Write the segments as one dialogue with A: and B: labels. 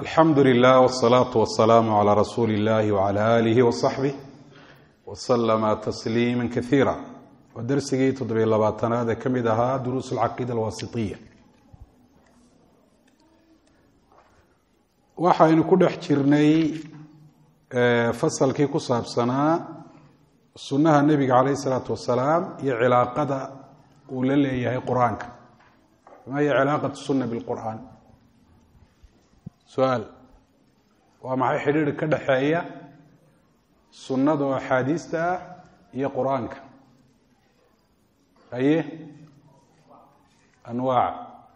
A: alxamdu lilah wالsalaaةu wasalaamu calى rasuuli اllahi wعalى alihi waصaxbih waslama tasliima kaiira waa dersigii 7labaatanaad ee ka mid ahaa duruus alcaqiida alwaasitiya. waxaynu ku dhex jirnay fasalkii ku saabsanaa sunnaha nebiga calayh الsalaatu wasalaam iyo cilaaqada uu la leeyahay qur-aanka. ma hiya cilaaqat sunna biاlqur'aan? su-aal waa maxay xidhiidh ka dhexeeya sunnada oo axaadiista ah iyo qur-aanka? aye anwaac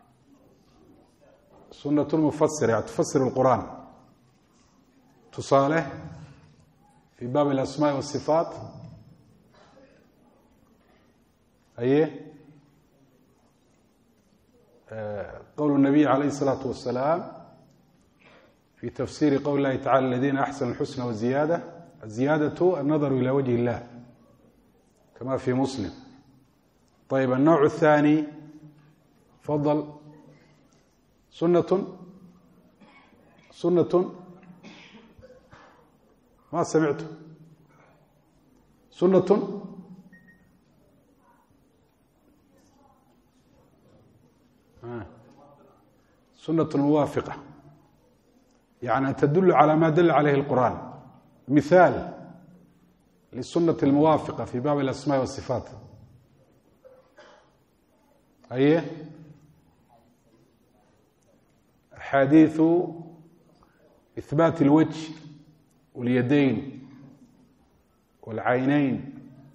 A: sunat lmufasir tufasir اlqur'aan. tusaale fi baab اlasmaaء wالصifaat. aye qowl الnabiy calayh الsalaatu wasalaam في تفsير qول الlahi taعالى الذين أحسنوا الحسنى والزiيادة. الزiيادة النظر إلى وجه الله كما في مسلم. طيب النوع الثاني فضل سنة ما سمعت سنة موافقة، يعني تدل على ما دل عليه القرآن. مثال للسنة الموافقة في باب الأسماء والصفات. أيه حديث إثبات الوجه واليدين والعينين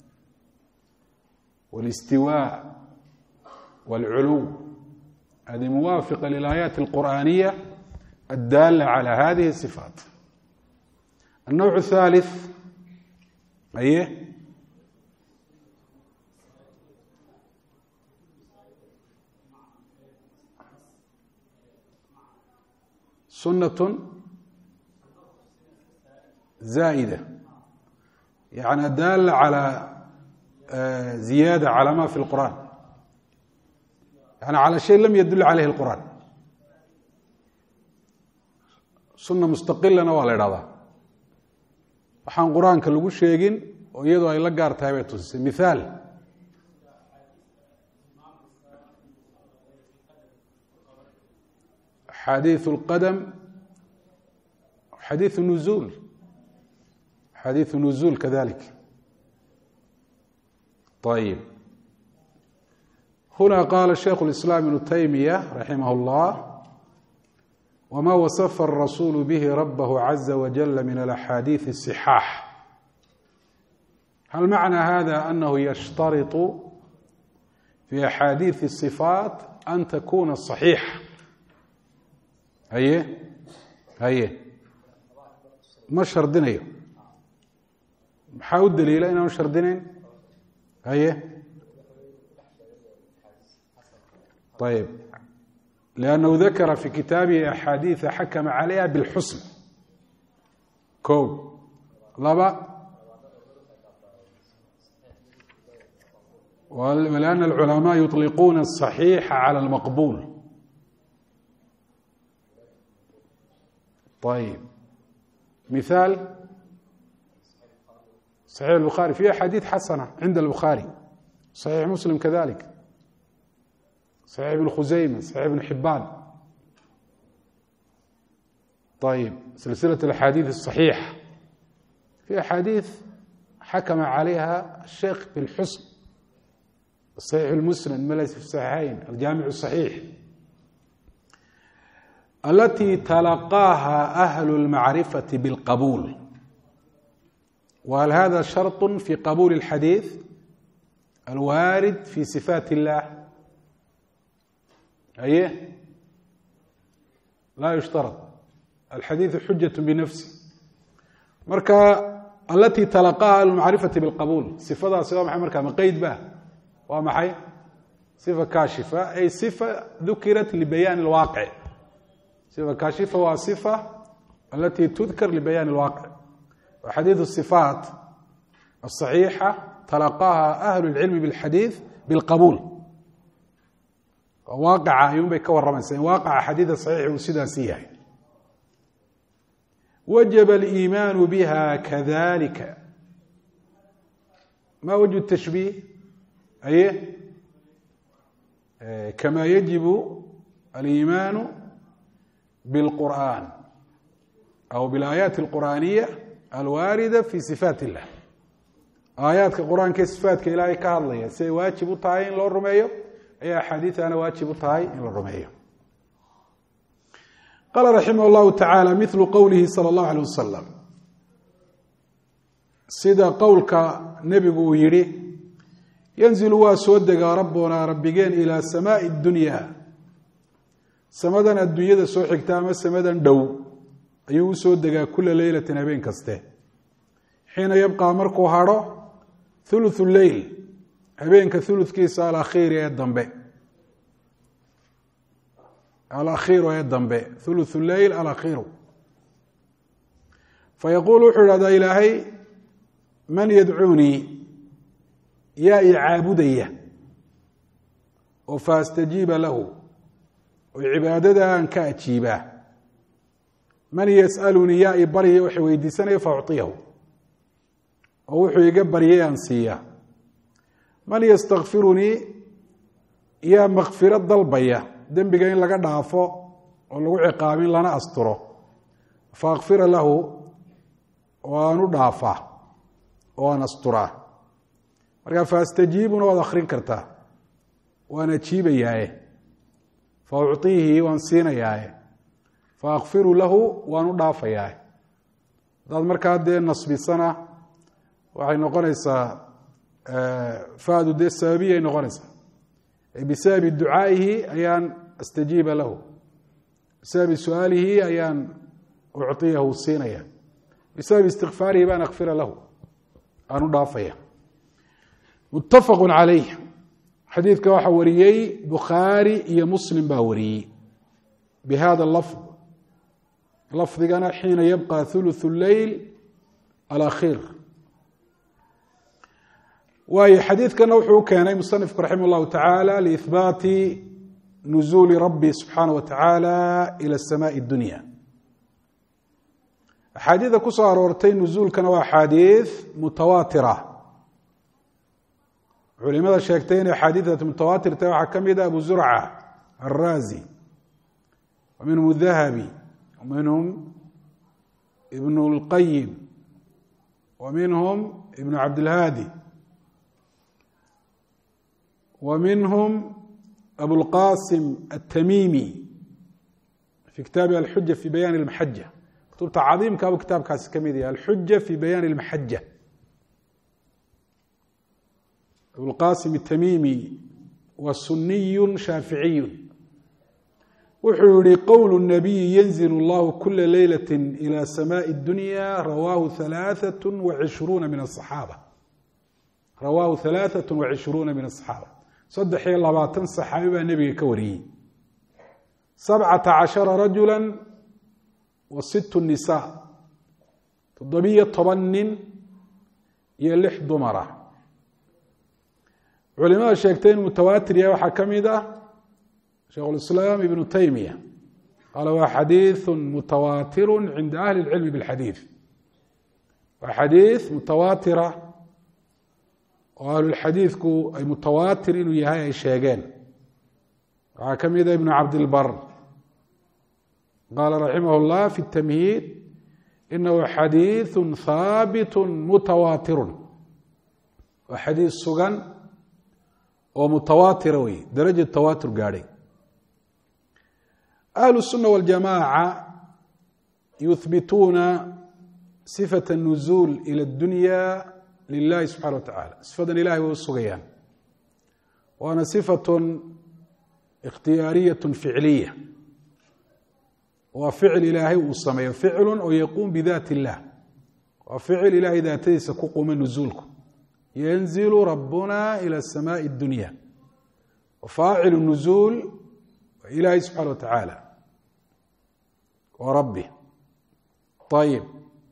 A: والاستواء والعلو، هذه موافقة للآيات القرآنية الدالة على هذه الصفات. النوع الثالث أيه سنة زائدة، يعني دالة على زيادة على ما في القرآن، يعني على شيء لم يدل عليه القرآن. sunna mustaqilana waa la idhahdaa, waxaan qur-aanka lagu sheegin oo iyadoo ay la gaar tahay bay tusisay. mithaal xadiiث اlqadam, xadiiث nuzuul kadalik. طayib huna qaala shaykh اlislaam ibnu taymiya raximah اllah: وما وصف الرسول به ربه عز وجل من الأحاديث الصحاح. هل معنى هذا أنه يشترط في أحاديث الصفات أن تكون صحيحة؟ هيه ما شردinayo. maxaa u daliila inaanu shardinayn? طيب لأنه ذكر في كتابه أحاديث حكم عليها بالحسن. كو لبا ولأن العلماء يطلقون الصحيح على المقبول. طيب مثال صحيح البخاري فيه أحاديث حسنة عند البخاري، صحيح مسلم كذلك، صحيح ابن خزيمة، صحيح ابن حبان. طيب سلسلة الأحاديث الصحيحة في أحاديث حكم عليها الشيخ بالحسن، الصحيح المسند ما ليس في الصحيحين، الجامع الصحيح، التي تلقاها أهل المعرفة بالقبول. وهل هذا شرط في قبول الحديث الوارد في صفات الله؟ أيه لا يشترط. الحديث حجة بنفسه. marka التي تلقاها المعرفة بالقبول صفadaasi waa maxay marka maqayd ba waa maxay صفة كاشفة أي صفة ذكرت لبيان الواقع. صفة كاشفة waa صفة التي تذكر لبيان الواقع. وحديث الصفات الصحيحة تلقاها أهل العلم بالحديث بالقبول. waaqaca ayuun bay ka warramaysaa in waaqaca xadiida saxiix uu sidaasi yahay. wajaba aliimaanu biha kadalika. ma wajhu tashbiih? aye kama yajibu aliimaanu bilqur'an aw bilaaayaati alqur'aaniya alwaarida fi sifaat illah. aayaadka qur-aanka sifaatka ilaahay ka hadlaya siday waajib u tahay in loo rumeeyo ayaa axaadiiana waajib u tahay in la rumeeyo. qaala raximah llahu tacaala milu qowlihi sala allahu alay wasalam, sida qowlka nebigu uu yihi yanzilu waa soo degaa rabbunaa rabbigeen ilaa samaai dunya, samadan adduunyada soo xigta ama samadan dhow ayuu u soo degaa kula leylatin habeen kaste, xiina yabqaa markuu hadho thuluthu leyl, habeenka thulutkiisa alakhiiri ee dambe, alakhiiru ee dambe, thuluthu leyl alakhiiru. fayaquulu wuxuu idhahdaa ilaahay man yadcuunii, yaa i caabudaya oo faastajiiba lahu, oo cibaadada aan ka ajiibaa. man yas'alunii, yaa i barya waxa weydiisanaya fauciyahu, oo wuxuu iga baryay aan siiya. man yastakfirunii, yaa makfiro dalbaya, dembiga in laga dhaafo oo lagu ciqaabin lana asturo, faakfira lahu, oo aan u dhaafaa oo aan asturaa. markaa faastajiibuna waad akrin kartaa, waan ajiibayaaye, fauciihi waan siinayaaye, faakfiru lahu waan u dhaafayaaye. haddaad markaa dee nasbisana waxay noqonaysaa faadu dee sababiyay noqonaysaa. bisababi ducaa'ihi ayaan astajiiba lahu, bisababi su-aalihi ayaan uciyahu siinaya, bisababi istikfaarihi baan akfira lahu, aan u dhaafaya. muttafaqu calayh, xadiidka waxaa wariyey bukhaari iyo muslim baa wariyey bihada lafd, lafdigana xiina yabqa thuluthu leyl alakhiir. waayo xadiidkana wuxuu u keenay musanifku raximah llahu tacaala liihbaati nuzuuli rabbi subxaana wa tacaala ila samaai dunya. axaadiida ku soo aroortay nuzuulkana waa axaadiid mutawaatira. culimada sheegtay inay axaadiidati mutawaatir tahay waxaa ka mid a abu zurca alraazi, wa minhum dahabi, wa minhum ibn اlqayim, wa minhum ibn cabdilhaadi, wa minhum abulqasim atamimi fi kitaabi alxuja fi bayaan اlmaxaja. kutubta cadiimkaabuu kitaabkaasi ka mid yahay, alxuja fi bayaan اlmaxaja. abulqasim atamimi waa suniyu shaaficiyu, wuxuu yihi qowl الnabiyi yanzil اllahu kula leylati ilى samaءi اdunya rawaahu ثalaaثaة وعishruuna min aلصaxaaba, rawaahu ثalaaثaة وعishruuna min aلصaxaaba. 23 صaxaabi baa nebiga ka wariyey, 17 rajula wa 6 nisaa, 17 nin iyo 6 dumara. culimada sheegtay in mutawaatir yahay waxaa ka mid ah sheikhulislaam ibnu taymiya, qaala waa xadiiثu mutawaatiru cinda ahli اlcilmi bاlxadiid. waa xadiiث mutawaatira oo ahlulxadiidku ay mutawaatir inuu yahay ay sheegeen. waxaa ka mid a ibnu cabdilbar, qaala raximah اllah fi الtamhiid inahu xadiiثu haabit mutawaatiru, waa xadiis sugan oo mutawaatira wey, daraja tawaatur gaadhay. ahlu الsuna waاljamaaca yuhbituuna sifaة الnuzuul ilى اdunya lilahi subxana wa tacala, sifadan ilahay way u sugayaan, waana sifaة ikhtiyaariyaة ficliya, waa ficil ilaahay uu sameeyo, ficlu oo yaquum bidaati اllah, waa ficil ilahay daatadiisa ku quma nuzuulku. yanzilu rabbuna ilى samaءi اdunya, wafaacilu nuzuul waa ilaahay subxana wa tacaala wa rabbi. ayib,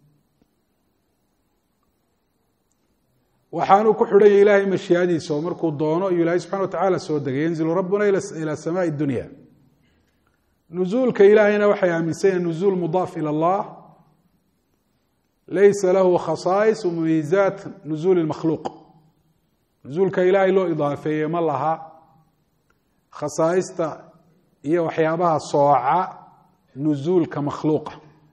A: waxaanuu ku xidhan yahay ilaahay mashiiadiisa oo markuu doono ayuu ilaahay subxana wa tacaala soo degay. yanzilu rabbuna ilى samaءi اdunya. nuzuulka ilaahayna waxay aaminsan yahin nuzuul mudaaf ilى اllah laysa lahu khasaa'is mumiizaat nuzuuli makhluuq nuzuulka ilaahay loo idaafeeye ma laha khasaa'ista iyo waxyaabaha sooca nuzuulka makhluuqa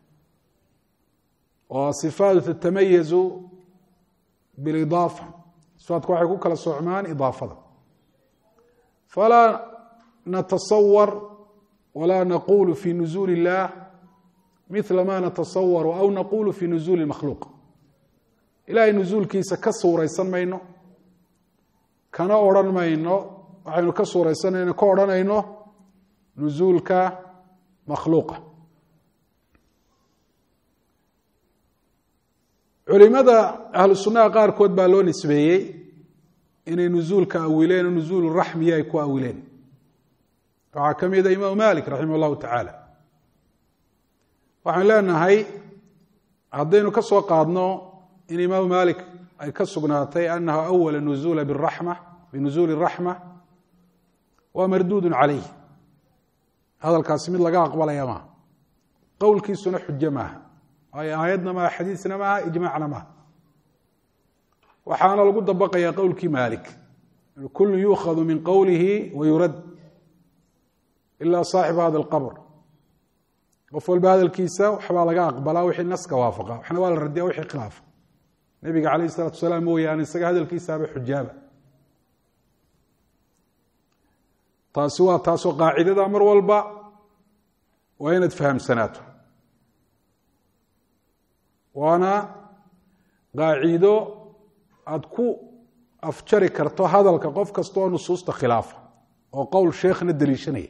A: oo sifaatu tatamayazu bilidaafa sifaatku waxay ku kala soocmaan idaafada falaa natasawar walaa naqulu fi nuzuuli illah mila ma natasawaru aw naqulu fi nuzuuli makhluuq ilahay nuzuulkiisa ka suuraysan mayno kana odhan mayno waxaynu ka suuraysanayno ka odhanayno nuzuulka makhluuqa culimada ahlu sunnaha qaarkood baa loo nisbeeyey inay nuzuulka awileen oo nuzuul raxmiya ay ku awileen waxaa ka mida imaamu malik raximah llahu tacaala waxaan leenahay haddaynu ka soo qaadno in imaamu malik ay ka sugnaatay anahu awala nuzuula binuzuuli raxma waa marduudun calayh hadalkaasi mid laga aqbalaya maaha qowlkiisuna xujo maaha waayo aayadna maaha xadiisna maaha ijmaacna maaha waxaana lagu dabaqayaa qowlkii maalik kullu yuukhadu min qowlihi wayurad ila saaxiba hada alqabr qof walba hadalkiisa waxbaa laga aqbalaa wixii naska waafaqa waxna waa la radiya wixii khilaafa nebiga calayh isalatu wasalaam mooyaane isaga hadalkiisaaba xujaaba taasi waa taasoo qaacidada mar walba waa inaad fahamsanaato waana qaacido aada ku afjari karto hadalka qof kasta oo nusuusta khilaafa oo qowl sheekhna deliishanaya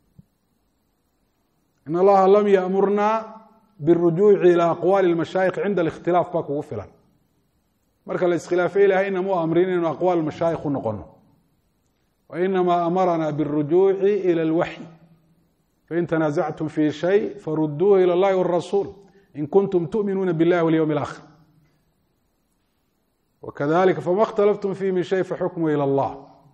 A: in allaha lam yamurna biاrujuuci ilى aqwaali اmashaayikh cinda اlikhtilaaf baa kugu filan marka la iskhilaafay ilahay inama amrin inaynu aqwaal mashaayikh u noqono wainama amarana biاrujuuci ilى اlwaxyi fain tanaasactum fi shay faruduuhu ilى اllahi wاrasuul in kuntum tu'minuuna biاllahi walyowm اlaakhir wakadalika fama اkhtalaftum fihi min shay faxukmu ilى اllah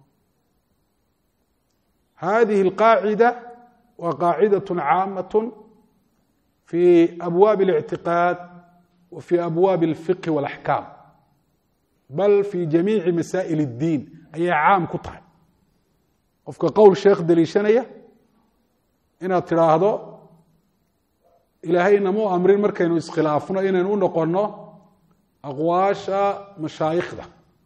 A: hadihi اlqaacida waa qaacidaة caamaة fi abwaabi الاctiqaad wa fi abwaabi اlfiqhi wاlaxkaam bal fi jamiici masaa'il اddiin ayay caam ku tahay qofka qowl sheekh deliishanaya inaad tidhaahdo ilaahay inamuu amrin markaynu iskhilaafno inaynu u noqonno aqwaasha mashaayikhda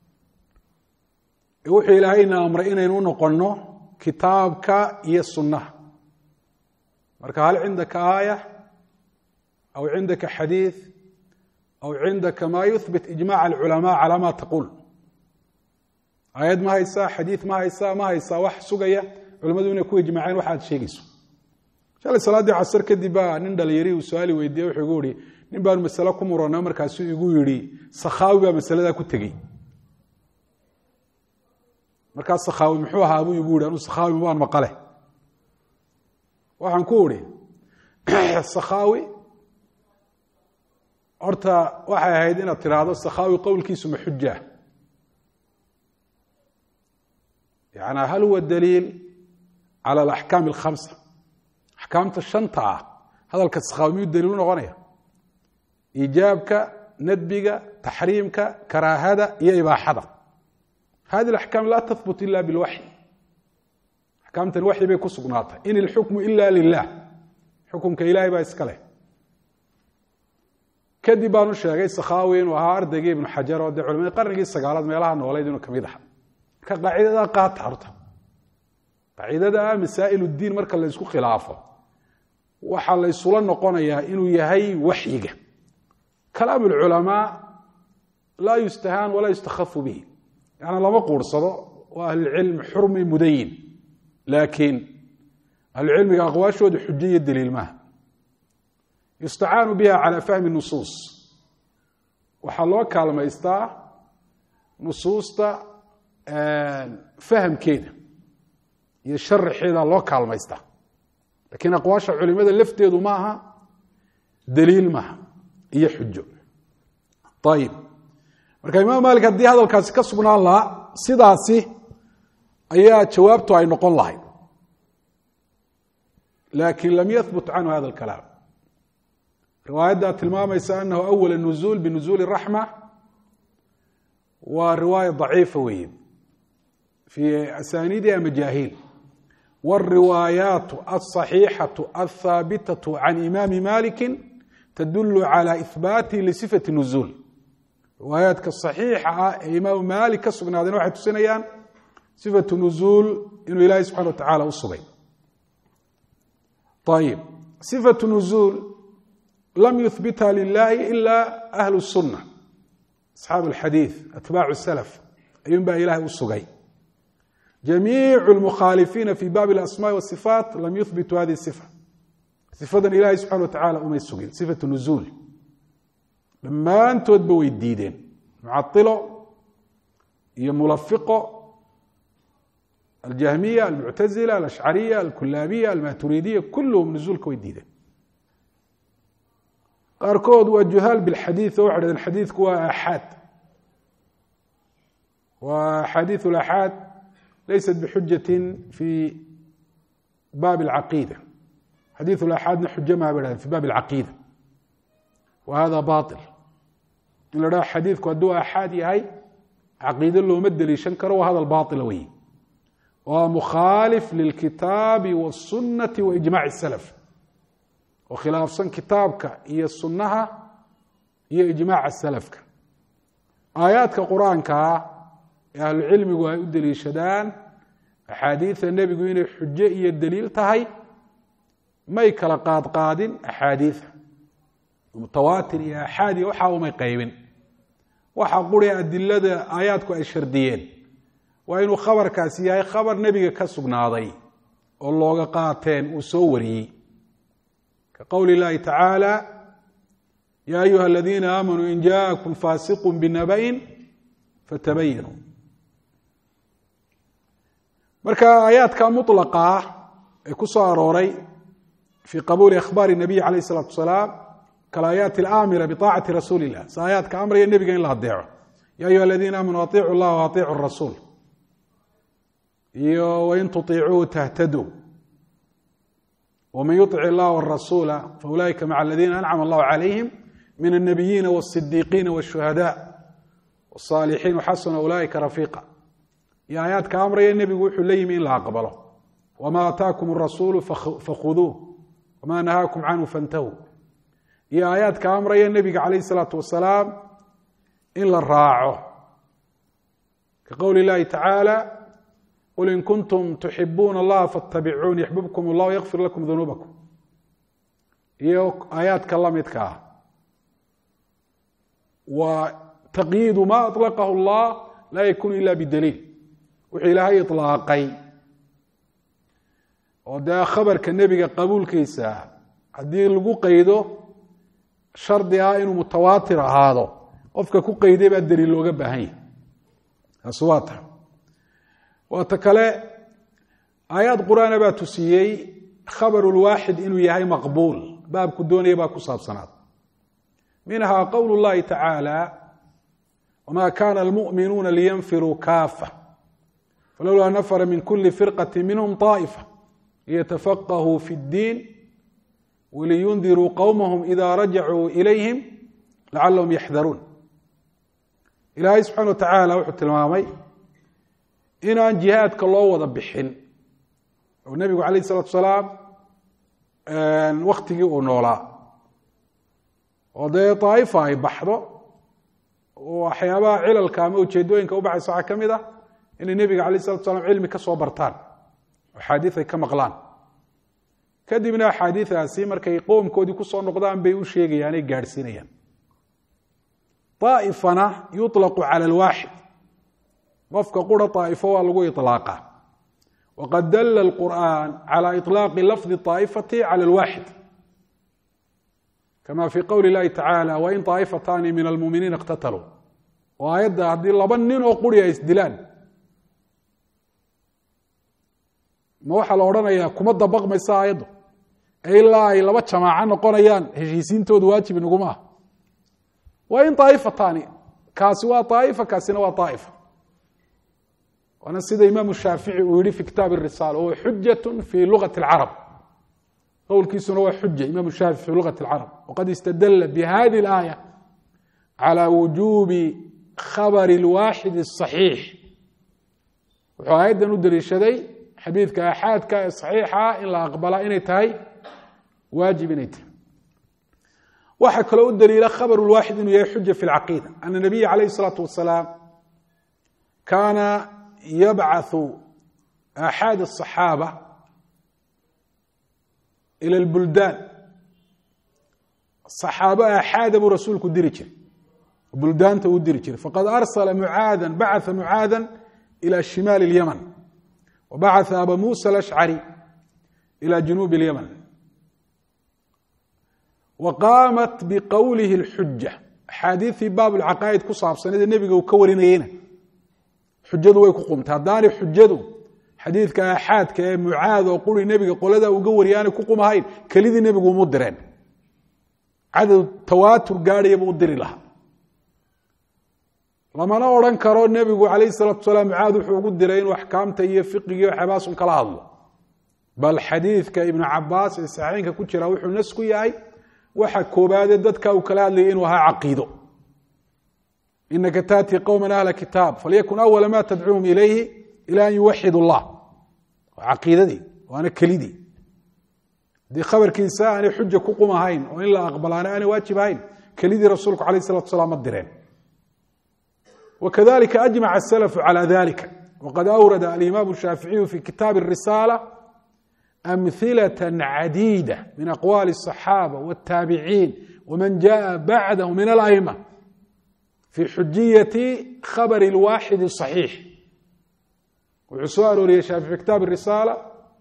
A: wuxuu ilaahayna amray inaynu u noqonno kitaabka iyo sunnaha marka hal cindaka aaya aw cindaka xadiiث aw cindaka ma yuhbit ijmac alculamaa calaa ma taquul aayad ma haysaa xadiiث ma haysaa wax sugaya culamadu inay ku ijmaaceen waxa aad sheegayso shalay salaaddii casr kadib baa nin dhalinyari uu su-aali weydiiye wuxuu igu yihi nin baanu masale ku murana markaasuu igu yihi sakhaawi baa masaladaa ku tegey markaas sakhaawi muxuu ahaa buu igu yihi anuu sakhaawi mabaan maqale waxaan ku idhi sakhaawi horta waxay ahayd inaad tidhaahdo sakhaawi qowlkiisu ma xuja yani hal huwa daliil cala alaxkaam alkhamsa axkaamta shanta ah hadalka sakhaawi miyuu daliil u noqonaya iijaabka nadbiga taxriimka karaahada iyo ibaaxada hadi alaxkaam laa tahbut ila bilwaxyi axkaamtan waxyi bay ku sugnaatay in ilxukmu ila lilah xukumka ilaahay baa iska leh kadib baanu sheegay sakhaawi inuu ahaa ardaygii ibnu xajar oo dee culimadii qarnigii sagaalaad meelaha noolayd inuu kamid aha marka qaacidadaa qaata horta qaacidada masaa'il uddiin marka la ysku khilaafo waxaa la ysula noqonayaa inuu yahay waxyiga kalaam alculamaa laa yustahaan walaa yustakhafu bihi yani lama quursado waa ahlulcilm xurmi mudayin laakiin ahlucilmiga aqwaashooda xujo iyo daliil maaha yustacaanu biha calى fahmi nusuus waxaa loo kaalmaystaa nusuusta fahamkeeda iyo sharaxeeda loo kaalmaystaa lakiin aqwaasha culimada lafteedu maaha daliil maaha iyo xujo ayib marka imaam malik haddii hadalkaasi ka sugnaan lahaa sidaasi ayaa jawaabtu ay noqon lahayd laakiin lam yahbut canhu hada اlkalaam riwaayaddaa tilmaamaysa anahu awal nuzuul binuzuuli raxma waa riwaaya daciifa weeye fii asaniidiha majaahiil wاlriwaayaat aلصaxiixaةu aلthaabitaةu can imaami maliki tadulu calى ihbaati lisifati nuzuul riwaayaadka صaxiixa ah ee imaamu maalik ka sugnaadeen waxay tusinayaan sifatu nuzuul inuu ilaahay subxana wa tacala u sugay. ayib sifatu nuzuul lam yuhbitha lilahi ila ahlu الsuna asxaabu اlxadiiث atbaacu salaf ayuun baa ilahay u sugay. jamiicu lmukhaalifiina fi baabi alasmaai wasifaat lam yuhbituu hadihi sifa sifadan ilaahay subxana wa tacala umay sugin sifatu nuzuul dhammaantoodba way diideen mucadilo iyo mulafiqo aljahmiya almuctazila alashcariya alkulaabiya almaturiidiya kulluhum nuzuulka way diideen. qaarkood waa juhaal bilxadiid oo waxay dhahdeen xadiidku waa aaxaad wa axaadiiث اlaxaad laysat bixujatin fi baabi اlcaqiida xadiiث اlaxaadna xujo maa bay dhahdeen fi baabi اlcaqiida wa hada baطil in la dhaha xadiidku hadduu aaxaad yahay caqiido looma deliishan karo waa hadal baطila weeye waa mukhaalif lilkitaabi wالsunati wa ijmac الsalaf oo khilaafsan kitaabka iyo sunnaha iyo ijmaaca salafka. aayaadka qur-aankaa ee ahlucilmigu ay u deliishadaan axaadiida nebigu inay xujo iyo deliil tahay may kala qaadqaadin axaadiida mutawaatir iyo aaxaad iyo waxaa umay qaybin. waxa quri adilada aayaadku ay shardiyeen waa inuu khabarkaasi yahay khabar nebiga ka sugnaaday oo looga qaateen uu soo wariyey kaqowli اllahi tacaalى ya ayuha aladiina aamanuu in jaaءakum faasiq binabain fatabayanuu. marka aayaadka muطlaqa ah ee ku soo arooray fii qabuuli akhbaari الnabiy alayh الsalaatu wasalaam kalaayaati اlaamira biطaacati rasuuli الlah si aayaadka amraya nebiga in la adeeco ya ayuha aladiina aamanuu aطiicu اllah waaطiicu الrasuul iyo wain tuطiicuu tahtaduu wman yuطic اllah wالrasuula faulaئika maca aladiina ancama اllahu calayhim min الnabiyiina wالصidiiqiina wالshuhadاء wالصaalixiin waxasuna ulaئika rafiiqa. iyo aayaadka amraya nebigu wuxuu la yimi in la aqbalo wma ataakum الrasuulu fakhuduuh wma nahaakum canhu fantahuu. iyo aayaadka amraya nebiga calayh الsalaatu wasalaam in la raaco kaqowli اllahi tacaalى qul in kuntum tuxibuuna allaha faاtabicuuni yaxbibkum اllah yakfir lakum dunuubakum. iyo aayaadka la midka ah wa taqyiidu ma aطlaqahu اllah laa yakunu ila bidaliil wuxuu ilaahay iطlaaqay oo dee khabarka nebiga qabuulkiisa haddii lagu qaydo shardi ah inuu mutawaatir ahaado qofka ku qayday baa daliil looga baahan yahay taas waa ta waata kale aayaad qur-aana baa tusiyey khabaru lwaaxid inuu yahay maqbuul baabku doonaya baa ku saabsanaad minhaa qowlu اllahi tacaalى wma kana almuؤminuuna liyanfiruu kaafa falowlaa nafra min kuli firqaةi minhm طaaئifa liyatafaqahuu fi اddiin waliyundiruu qowmahum ida rajacuu ilayhim lacalahum yaxdaruun. ilaahay subxana wa tacaala wuxuu tilmaamay inaan jihaadka loo wada bixin oo nebigu calayh الsalatu salaam waktigii uu noolaa oo dee طaa'ifa ay baxdo oo waxyaabaha cilalka ama ujeedooyinka u baxaysa waxaa ka mid ah inay nebiga calayh الsalatu salam cilmi ka soo bartaan axaadiis ay ka maqlaan kadibna axaadiidaasi markay qoomkoodii kusoo noqdaan bay u sheegayaan ay gaadhsiinayaan. طaa'ifana yuطlaqu calى اlwaaxid qofka qura طaa'ifo waa lagu iطlaaqa waqad dala اlqur'an calى iطlaaqi lafdi طaa'ifati calى اlwaaxid kama fii qowli اllahi tacaalى wain طaa'ifataani min almuminiina اqtataluu oo aayadda haddii laba nin oo quri ay isdilaan ma waxaa la odhanayaa kuma dabaqmaysa aayaddu ilaa ay laba jamaaco noqonayaan heshiisiintoodu waajib inaguma ah. wain طaa'ifataani kaasi waa طaa'ifa kaasina waa طaa'ifa waana sida imaamu shaafici uu yihi fi kitaab الrisaala wahuwa xujaة fi lugaةi اlcarab qowlkiisuna waa xuja imaamu shaafici fi lugat اlcarab waqad istadala bihadi اlaaya calى wujubi khabari اlwaaxid الصaxiix wuxuu aayaddan u daliishaday xadiidka aaxaadka ee صaxiixa in la aqbala inay tahay waajib inay tahay waxaa kaloo u daliila khabr اlwaaxid inuu yahay xuja fi اlcaqiida ana nabiya calayh الsalaaةu wasalaam kaana yabcaثu aaxaad الصaxaabة ilى اlbuldaan صaxaabo aaxaada buu rasuulku diri jiray buldaanta uu diri jiray faqad arsala mucaada bacثa mucaada ilى shimaali اlymn wabacثa aba musa alashcari ilى junuubi اlymn waqaamat biqowlihi اlxuja axaadiiثii baab اlcaqaa'id ku saabsaneed ee nebiga uu ka warinayeyna xujadu way ku qumtay haddaanay xujadu xadiidka aaxaadka ee mucaad oo quri nebiga qolada uga wariya aanay ku qumahayn kelidii nebigu umu direen cadad tawaatur gaadhayaba u diri lahaa lamana odhan karo nebigu calayhi salaatu wasalaam mucaad wuxuu ugu diray inuu axkaamta iyo fiqigiiyo waxyaabahaasun kala hadlo bal xadiidka ibnu cabaas ee saxiixeynka ku jira wuxuu nas ku yahay waxa koobaadee dadka uu kala hadlayay inuu ahaa caqiido inaka taati qowman ahla kitaab falyakun awala ma tadcuuhum ilayhi ila an yuwaxid اllah waa caqiidadii waana kelidii haddii khabarkiisa aanay xuja ku qumahayn oo in la aqbalaana aanay waajib ahayn kelidii rasuulku alayh الsalatu wasalaam ma direen wakadalika ajmaca الsalafu calى dalika waqad awrada alimaamu الshaaficiyu fi kitaabi الrisaala amhilaة cadiida min aqwaali الصaxaabة wالtaabiciin wman jaءa bacdahu min alأئma fi xujiyati khabr اlwaaxid الصaxiix wuxuu soo arooriyey shaafici kitaab risaala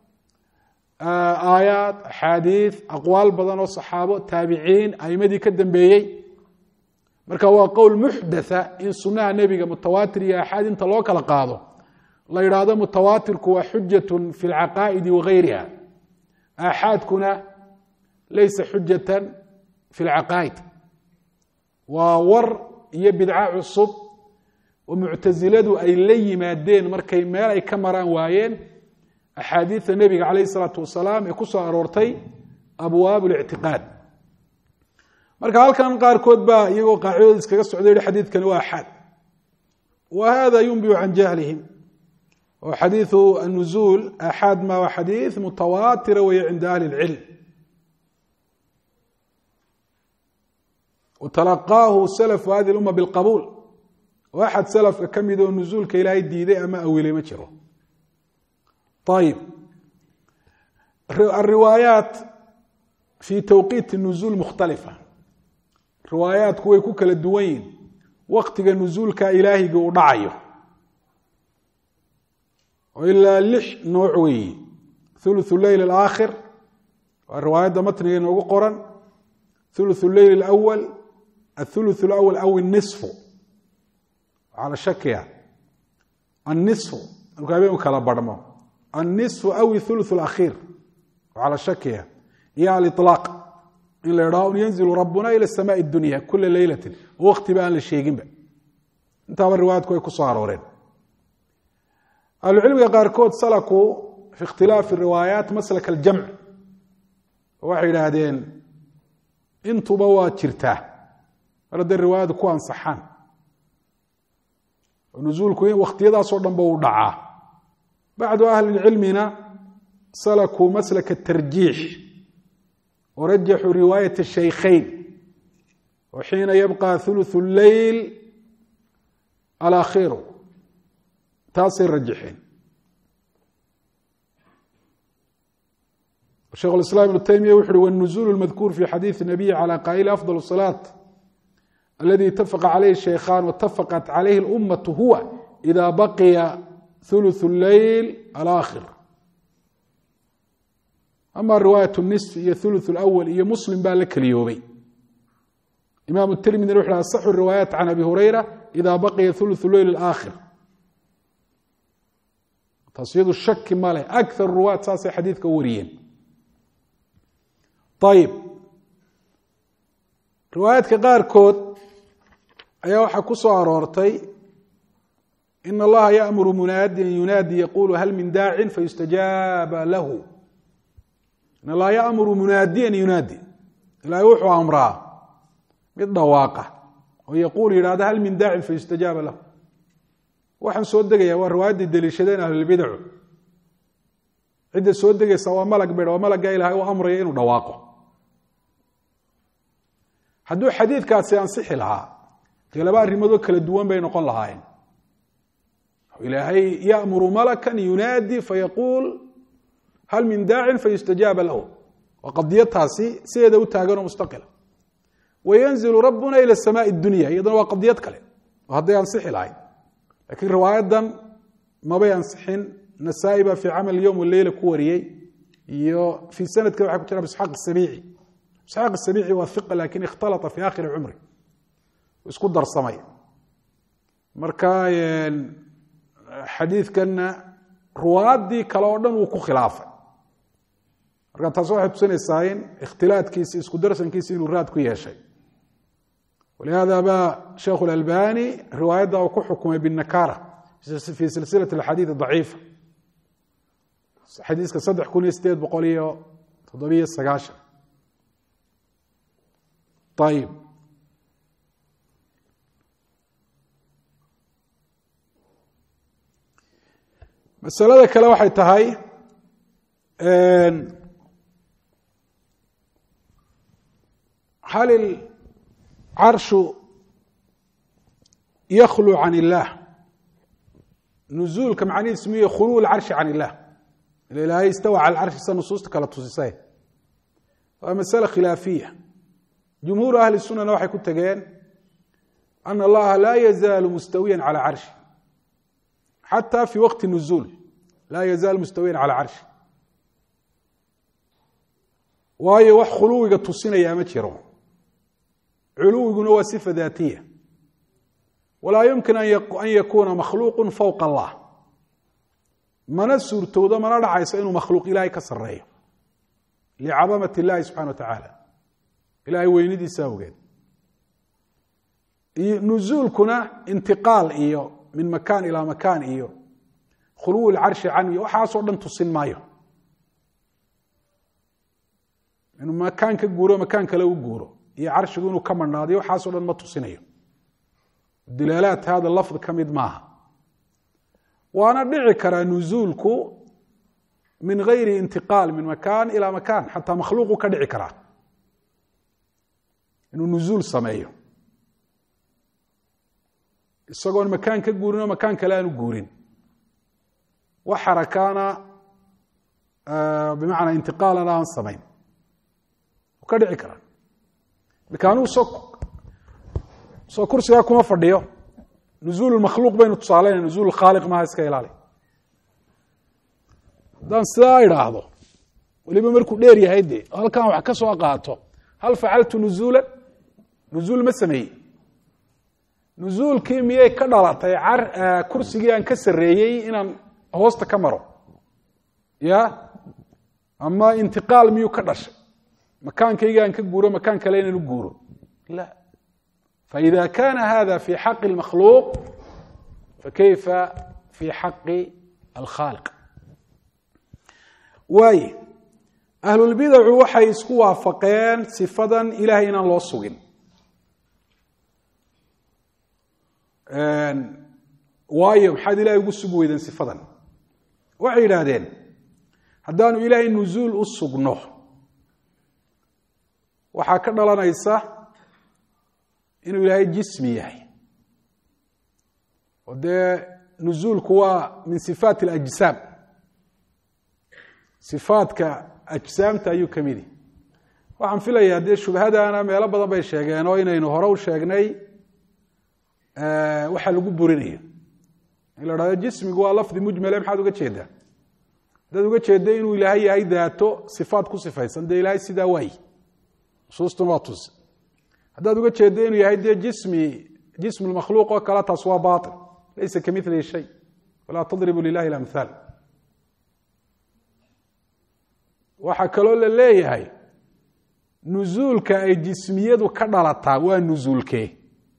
A: aayaad axaadiid aqwaal badan oo saxaabo taabiciin aimadii ka dambeeyey marka waa qowl muxdatha in sunaha nebiga mutawaatir iyo axaad inta loo kala qaado la yidhaahdo mutawaatirku waa xujat fi اlcaqaa'idi wagayriha aaxaadkuna laysa xujata fi اlcaqaa'id waa war iyo bidco cusub oo muctasiladu ay la yimaadeen markay meel ay ka maraan waayeen axaadiida nebiga calayh الsalaatu wasalaam ee ku soo aroortay abwaab اlictiqaad marka halkan qaarkood baa iyagoo qaacidooda iskaga socday yihi xadiidkani waa axaad wa hada yunbiu can jahlihim oo xadiiثu الnuzuul axaad ma waa xadiiث mutawaatira weeye cinda ahli اlcilm watalaqaahu salafu hadi اluma biاlqabuul oo axad salafka ka mid oo nuzuulka ilaahay diiday ama awilay ma jiro ayib alriwaayaat fi tawqiiti nuzuul mukhtalifa riwaayaatku way ku kala duwan yihin waktiga nuzuulka ilaahiga uu dhacayo oo ilaa 6 nooc weeye thuluthu leyl alaakhir waa riwaayadda matniga inoogu qoran thuluthu leyl alawal athuluthu alawal aw الnisfu على شكها النصف القابين كلا برمو النصف أو الثلث الأخير على شكها هي الإطلاق إلا يراون ينزل ربنا إلى السماء الدنيا كل ليلة وقت بقى للشيء بقى انت الروايات كوي كصار ورين العلم قاركود سلكوا في اختلاف الروايات مسلك الجمع واحد هذين انتو بوات شرتاه رد الروايات كوان صحان nuzuulku wakhtiyadaasoo dhan ba u dhacaa bacdu ahli cilmina salakuu maslaka tarjiix warajaxuu riwaayat shaykhayn oo xiina yabqa thuluthu leyl alaakhiru taasay rajaxeen sheekh اlislaam ibnu taymiya wuxu uhi wاnuzuul اlmadkuur fi xadiiث الnabiy calى qaa'ili afضل الصalaaة الذي اتفق عليه الشيخان واتفقت عليه الأمة هو إذا بقي ثلث الليل الآخر أما رواية النصف هي ثلث الأول هي مسلم بقى لك اليومي إمام الترمذي يروح لها صح الروايات عن أبي هريرة إذا بقي ثلث الليل الآخر تصيد الشك ماله أكثر الروايات ساسي حديث كوريين طيب روايات كغار كود ayaa waxaa ku soo aroortay in allaha yaamuru munaadiyan yunaadi yaquulu hal min daacin fayustajaaba lahu in allaha yaamuru munaadiyan yunaadi ilahay wuxuu amraa mid dhawaaqa oo yaquul yidhahda hal min daacin fayustajaaba lahu waxaan soo degaya waa riwaayaddii daliishadeen ahlulbidacu cidda soo degaysa waa malag bedh waa malagga ilahay u amraya inuu dhawaaqo hadduu xadiidkaasi ansixi lahaa dee laba arrimoodoo kala duwan bay noqon lahaayeen ilaahay yamuru malakan yunaadi fayaquul hal min daacin fayustajaaba lahu waa qadiyadtaasi sideeda u taaganoo mustaqila wayanzilu rabbuna ila samaai dunya iyadana waa qadiyad kale oo hadday ansixi lahayd lakiin riwaayadan mabay ansixin nasaa-i baa fii camal yowm waleyla ku wariyey iyo fii sanadka waxaa ku jira isxaaq sabiici isxaaq sabiici waa iqa lakin ikhtalata fi akhiri cumri isku darsamay marka xadiidkanna ruwaadii kale oo dhan wuu ku khilaafay marka taas waxay tusinaysaa in ikhtilaadkiisi isku darsankiisi inuu raad ku yeeshay walihada ba sheekh اlalbani riwaayadda uu ku xukumay binakara fi silsilaة اxadiiث ضaciifa xadiiska 3897 ayib masalada kale waxay tahay hal الcarshu yakhluu can الlah nuzuulka macnihiisu miye khuluu اlcarshi can الlah ila ilaahay istawa cala alcarshi sa nusuusta kala tusisay waa masale khilaafiya jumhuuru ahli sunana waxay ku tegeen ana allaha laa yazaalu mustawiya calى carshi xatى fi waqti nuzuul laa yazaal mustawiyan calى carshi waayo wax khuluwiga tusinaya ma jiro culuwiguna waa sifa daatiya walaa yumkin an yakuuna makhluuqu fowqa allah mana suurtoodo mana dhacayso inuu makhluuq ilaahay ka sareeyo licadamat اllahi subxana wa tacaala ilahay weynidiisa awgeed nuzuulkuna intiqaal iyo min makaan ilaa makaan iyo khuluw lcarshi can iyo waxaasoo dhan tusin maayo inuu makaan ka guuro makaan kale u guuro iyo carshigu inuu ka mandhaadiyo waxaasoo dhan ma tusinayo dilaalaat hada lafd ka mid maaha waana dhici karaa nuzuulku min gayri intiqaal min makaan ilaa makaan xataa makhluuqu ka dhici karaa inuu nuzuul sameeyo isagoon makaan ka guurin oo makaan kale aanu guurin wax xarakaana bimacnaa intiqaalana aan samayn ka dhici karaa makaanuu soo kursigaa kuma fadhiyo nuzuul makhluuq baynu tusaalayna nuzuul khaaliq maaha iska ilaali haddaan sidaa idhaahdo weliba markuu dheer yahay dee halkan wax ka soo qaato hal facaltu nuzuulan nuzuul ma sameeyey nuzuulkii miyay ka dhalatay kursigii aan ka sareeyey inaan hoosta ka maro ya ama intiqaal miyuu ka dhashay makaankayga aan ka guuro makaan kale inaan u guuro la faإida kana hada fi xaqi اlmakhluuq fakayfa fi xaqi alkhaaliq waaye ahlulbidacu waxay isku waafaqeen sifadan ilahay inaan loo sugin waayo maxaad ilahay ugu sugi weydeen sifadan waxay yidhaahdeen haddaanu ilaahay nuzuul u sugno waxaa ka dhalanaysa inuu ilaahay jismi yahay oo dee nuzuulku waa min sifaat اlajsaam sifaadka ajsaamta ayuu ka midi waxaan filayaa dee shubhadana meelo badan bay sheegeen oo inaynu hore u sheegnay waxa lagu burinayo in la dhahdo jismigu waa lafdi mujmale maxaad uga jeedaa haddaad uga jeedda inuu ilaahay yahay daato sifaad ku sifaysan dee ilaahay sidaa waayi nusuustuna waa tusi haddaad uga jeedda inuu yahay dee jism makhluuq oo kale taas waa bail laysa kamilihi shay walaa tadribu lilahi اlamhaal waxaa kaloo la leeyahay nuzuulka ay jismiyadu ka dhalataa waa nuzuulkee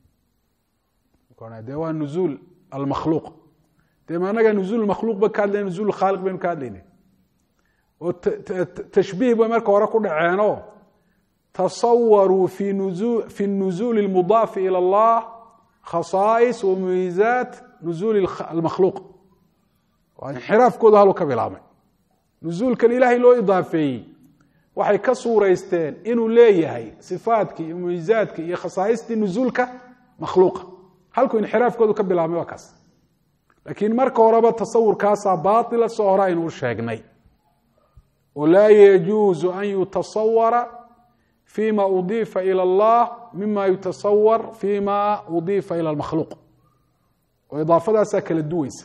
A: de waa nuzuul almakhluuq dee ma anaga nuzuul makhluuq ba ka hadlayna nuzuul khaaliq baynu ka hadlayna tashbiih bay marka hore ku dhaceeno tasawaruu fi nuzuuli اlmudaafi ilى اllah khasaa'is wa mumiizaat nuzuuli almakhluuq waa inxiraafkooda haluu ka bilaabmay nuzuulkan ilaahay loo idaafeeyey waxay ka suuraysteen inuu leeyahay sifaadkii iyo mumiizaadkii iyo khasaaistii nuzuulka makhluuqa halkuu inxiraafkoodu ka bilaabmay waa kaas laakiin marka horeba tasawurkaasaa baaila soo hore aynu u sheegnay oo laa yajuuzu an yutasawara fima udiifa ilى اllah mima yutasawar fima udiifa ilى اlmakhluuq oo idaafadaasaa kala duweysa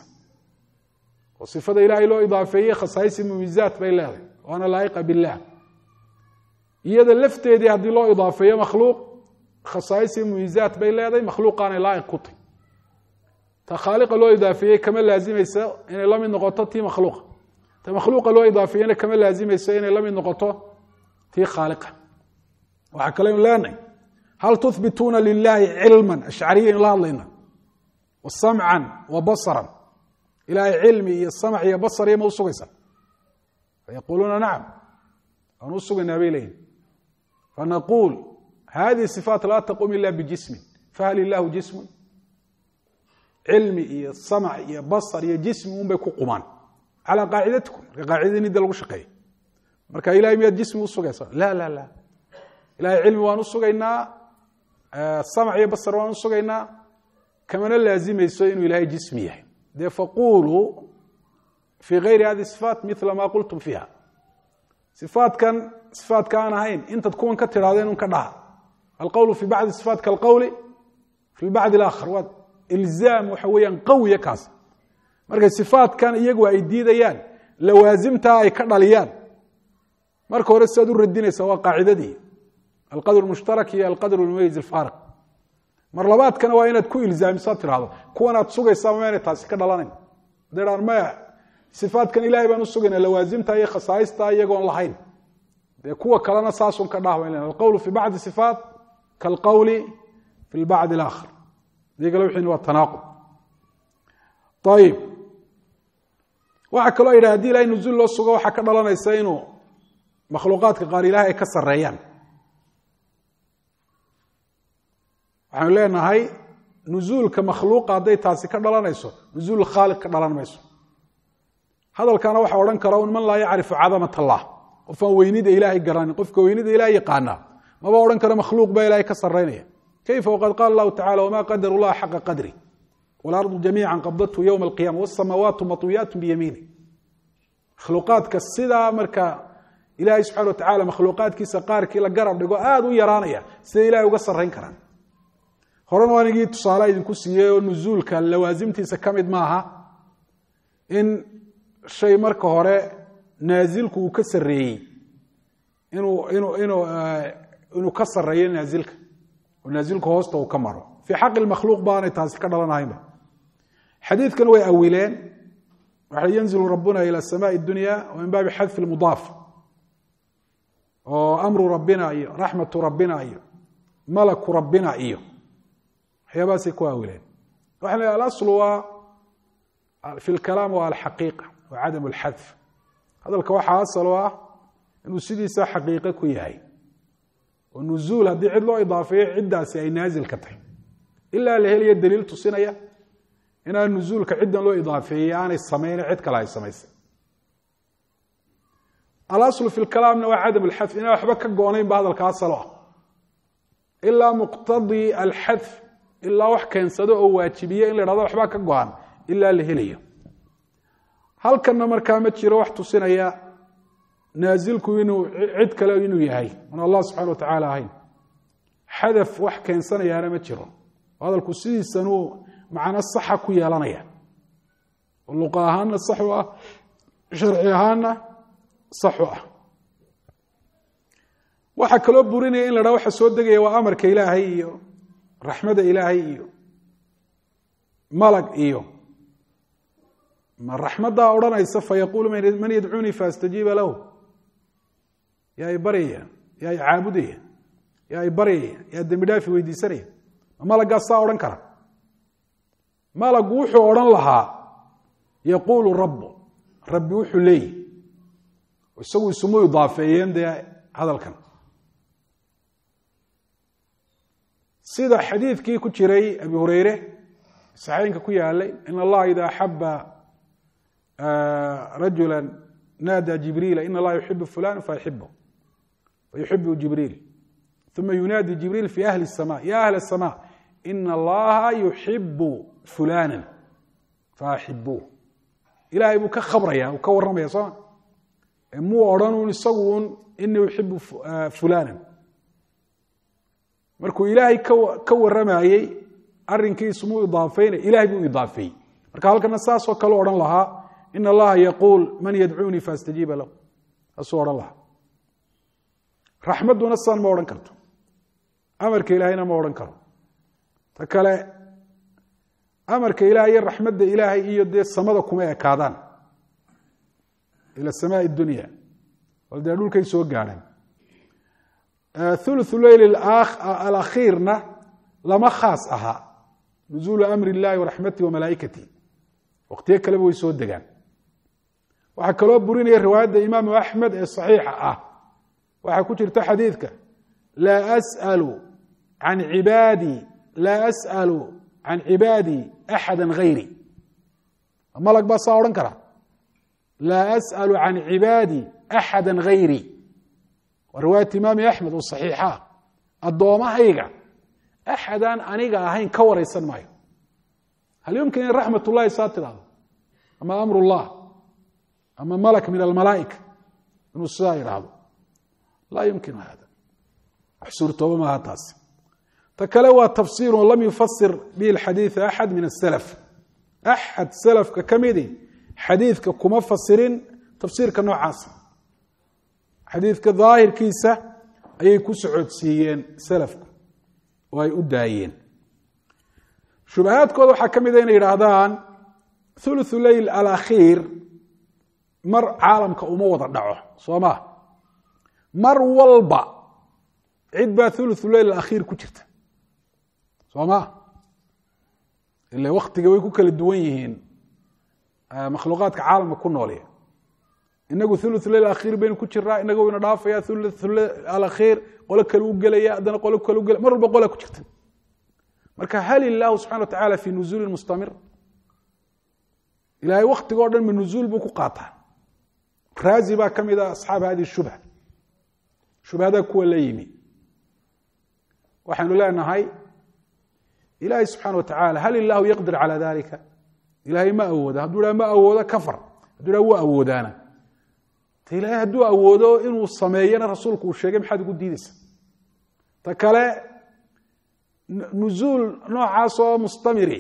A: oo sifada ilaahay loo idaafeeyey khasaais mumiizaat bay leedahay waana laa'iqa biاllah iyada lafteedii haddii loo idaafeeyo makhluuq khasaais mumiizaat bay leedahay makhluuqaanay laa'iq ku tahy ta khaaliqa loo idaafeeyey kama laazimayso inay la mid noqoto tii makhluuqa ta makhluuqa loo idaafeeyena kama laazimayso inay la mid noqoto tii khaaliqa waxaa kaleynu leenahay hal tuhbituuna lilahi cilma ashcariya la hadlayna wa samcan wa basaran ilaahay cilmi iyo samc iyo basar iyo ma usugaysa fayaquuluuna nacam waan u sugaynaa bay leeyihin fanaquul hadihi صifaat laa taqum ila bijismin fahal ilahu jismun cilmi iyo samc iyo basar iyo jismi un bay ku qumaan calaa qaacidatikum marka qaacidadii midda lagu shaqeeyay marka ilahay miyaad jismi usugaysa la la la ilahay cilmi waan usugaynaa samc iyo basar waan usugaynaa kamana laazimayso inuu ilahay jismi yahay dee faquluu fii gayri hadi sifaat mila ma qultum fiiha sifaatkan sifaatka aan ahayn intaad kuwan ka tidhahdeen un ka dhaha alqowlu fi bacdi sifaat kalqowli fi bacdi alaakhar waa ilzaam waxa weeyaan qawiya kaas markay sifaatkan iyagu ay diidayaan lawaasimtaa ay ka dhaliyaan marka hore sidaad u radinaysaa waa qaacidadii alqadr mushtarak iyo alqadr mumayiz alfaariq mar labaadkana waa inaad ku ilzaamisaa tirahdo kuwan aad sugaysaa ma inay taasi ka dhalanayn deedhaan maya sifaatkan ilaahay baan u sugayna lawaasimta iyo khasaaista iyagoon lahayn dee kuwa kalena saasun ka dhah bayn alqowlu fi bacdi sifaat kalqowli fi lbacdi alaakhar digale wixin waa tanaaqud ayib waxaa kaloo yidhaha hadii ilahay nuzuul loo sugo waxaa ka dhalanaysa inuu makhluuqaadka qaar ilahay ay ka sareeyaan waxaanu leenahay nuzuulka makhluuqa hadday taasi ka dhalanayso nuzuul khaaliq ka dhalan mayso hadalkana waxaa odhan kara un man laa yacrifu cadamat allah qofaan weynida ilaahay garanin qofka weynida ilahay yaqaanaa maba odhan karo makhluuq baa ilahay ka saraynaya kayfa waqad qaala allahu tacala wma qadaru llaha xaqa qadri walardu jamiica qabdathu ywma alqiyama wاsamaawaatu matwiyaat biyamiini makhluuqaadka sidaa marka ilaahay subxana watacala makhluuqaadkiisa qaarkii la garab dhigo aada u yaraanaya siday ilahay uga sarayn karaan horena anigii tusaale idinku siiyey oo nuzuulka lawaasimtiisa ka mid maaha in shay marka hore naazilku uu ka sareeyey inuu ka sareeyo naazilka oo naazilku hoosta uu ka maro fii xaqi lmakhluuq baanay taasi ka dhalanahaynba xadiidkan way awileen waxay yanzilu rabbuna ila samaai dunya wa min baabi xadfi lmudaaf oo amru rabbina iyo raxmatu rabbina iyo malaku rabbina iyo waxyaabahaasay ku awileen waxaa la alaslu waa fi lkalaam waa alxaqiiqa wa cadam alxadf hadalka waxaa asal oo ah inuu sidiisa xaqiiqo ku yahay oo nuzuul haddii cid loo idaafeeyo ciddaasi ay naazilka tahay ilaa la helayo daliil tusinaya inaan nuzuulka ciddan loo idaafeeyey aanay samayne cid kale ay samaysay alaslu fi lkalaamna waa cadam alxadf inaan waxba ka goonayn ba hadalka asalo ah ilaa muqtadii alxadf ilaa wax keensado oo waajibiye in la hahdo waxbaa ka go-an ilaa la helayo halkanna markaa ma jiro wax tusinaya naazilku inuu cid kale inuu yahay an allah subxana wa tacaala ahayn xadaf wax keensanayaana ma jiro hadalku sidiisanuu macno saxa ku yeelanaya oo luqa ahaanna sax u ah sharci ahaanna sax u ah waxaa kaloo burinaya in la dhaha waxa soo degaya waa amarka ilaahay iyo raxmada ilaahay iyo malag iyo ma raxmaddaa odhanaysa fayaquulu man yadcuunii faastajiiba lahu yaa i baryaya yaa i caabudaya yaa i baryaya yaa dembi dhaafi weydiisanaya ma malaggaas saa odhan kara malaggu wuxuu odhan lahaa yaquulu rabbu rabbi wuxuu leeyahy isagu isumu idaafeeyeen dee hadalkan sida xadiidkii ku jiray abi hurayre saxiixinka ku yaalay in allaha idaa axaba rajula naada jibriila in allaha yuxibu fulana fayuxibu fayuxibu jibriil ثم ينادي جبريل في أهل السماء يا أهل السماء إن الله يحب فلانا فأحبوه إلهي بو كخبريا وكورميا صح مو أورانون يسوون إنه يحب فلانا markuu ilaahay ka waramayay arrinkiisu muu idaafeeyay ilaahay buu idaafeeyay marka halkana saas oo kale oran lahaa in allaha yaqul man yad'uni fastajiba lahu asoo oran lahaa raxmaduna san ma oran karto amarka ilaahayna ma oran karo ta kale amarka ilaahay iyo raxmadda ilaahay iyo dee samada kuma ekaadaan ila samaa'i dunya wal dee dhulkay soo gaareen ثلث الليل الأخيرنا لما خاص أها نزول أمر الله ورحمته وملائكته وقتها كلام يسود دجان وحكلوا بريني رواية الإمام أحمد الصحيحة وحكوت حديثك لا أسأل عن عبادي أحدا غيري أما لك بس أورنكرا لا أسأل عن عبادي أحدا غيري ورواية الإمام أحمد والصحيحة الضوامة هيجا أحدا أنيجا هين كور يسن مايو هل يمكن رحمة الله ساتر هذا أما أمر الله أما ملك من الملائكة من السائر هذا لا يمكن هذا حصرته ما هتاس تكلوا تفسير ولم يفسر به الحديث أحد من السلف أحد سلف ككميدي حديث كمفسرين تفسير كنوع عاصم xadiidka daahirkiisa ayay ku socodsiiyeen salafku oo ay u daayeen shubahaadkooda waxaa ka mid a inay yidhaahdaan thuluthu leyl alakhiir mar caalamka uma wada dhaco soo maa mar walba cid baa thuluthu leyl alakhiir ku jirta soo maa ila waktiga way ku kala duwan yihiin makhluuqaadka caalamka ku noolya inagu thuluth leyl akhiir baynu ku jiraa inagu wayna dhaafaya thuluth alakhiir qolo kale u gelaya haddana qolo kale u gelaya mar walba qola ku jirta marka hal ilaahu subxana wa tacaala fi nuzuulin mustamir ilaahay waktigoo dhan ma nuzuul buu ku qaataa raazi baa ka mid ah asxaab hadihi shubha shubhada kuwa la yimi waxaynu leenahay ilaahay subxaana wa tacaala hal ilaahu yaqdir calaa dalika ilaahay ma awooda hadduu dhaha ma awoodo kafar hadduu dhaha wuu awoodaana ilaahay hadduu awoodo inuu sameeyana rasuulku uu sheegay maxaad ugu diidaysa ta kale nuzuul noocaas oo mustamiri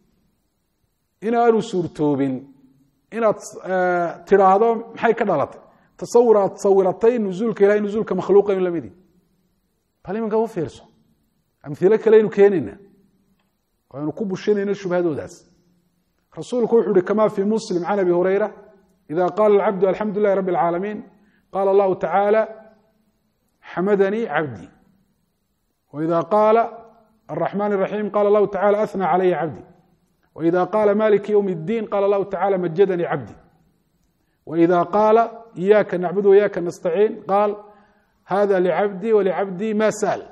A: inaanu suurtoobin inaad tidhaahdo maxay ka dhalatay tasawur aad sawiratay nuzuulka ilahay nuzuulka makhluuqa in lamidi bal imanka u fiirso amhilo kale aynu keenayna aynu ku bushinayna shubhadoodaas rasuulku wuxuu uhi kamaa fi muslim can abi hurayra إذا قال العبد الحمد لله رب العالمين قال الله تعالى حمدني عبدي وإذا قال الرحمن الرحيم قال الله تعالى أثنى علي عبدي وإذا قال مالك يوم الدين قال الله تعالى مجدني عبدي وإذا قال إياك نعبد وإياك نستعين قال هذا لعبدي ولعبدي ما سأل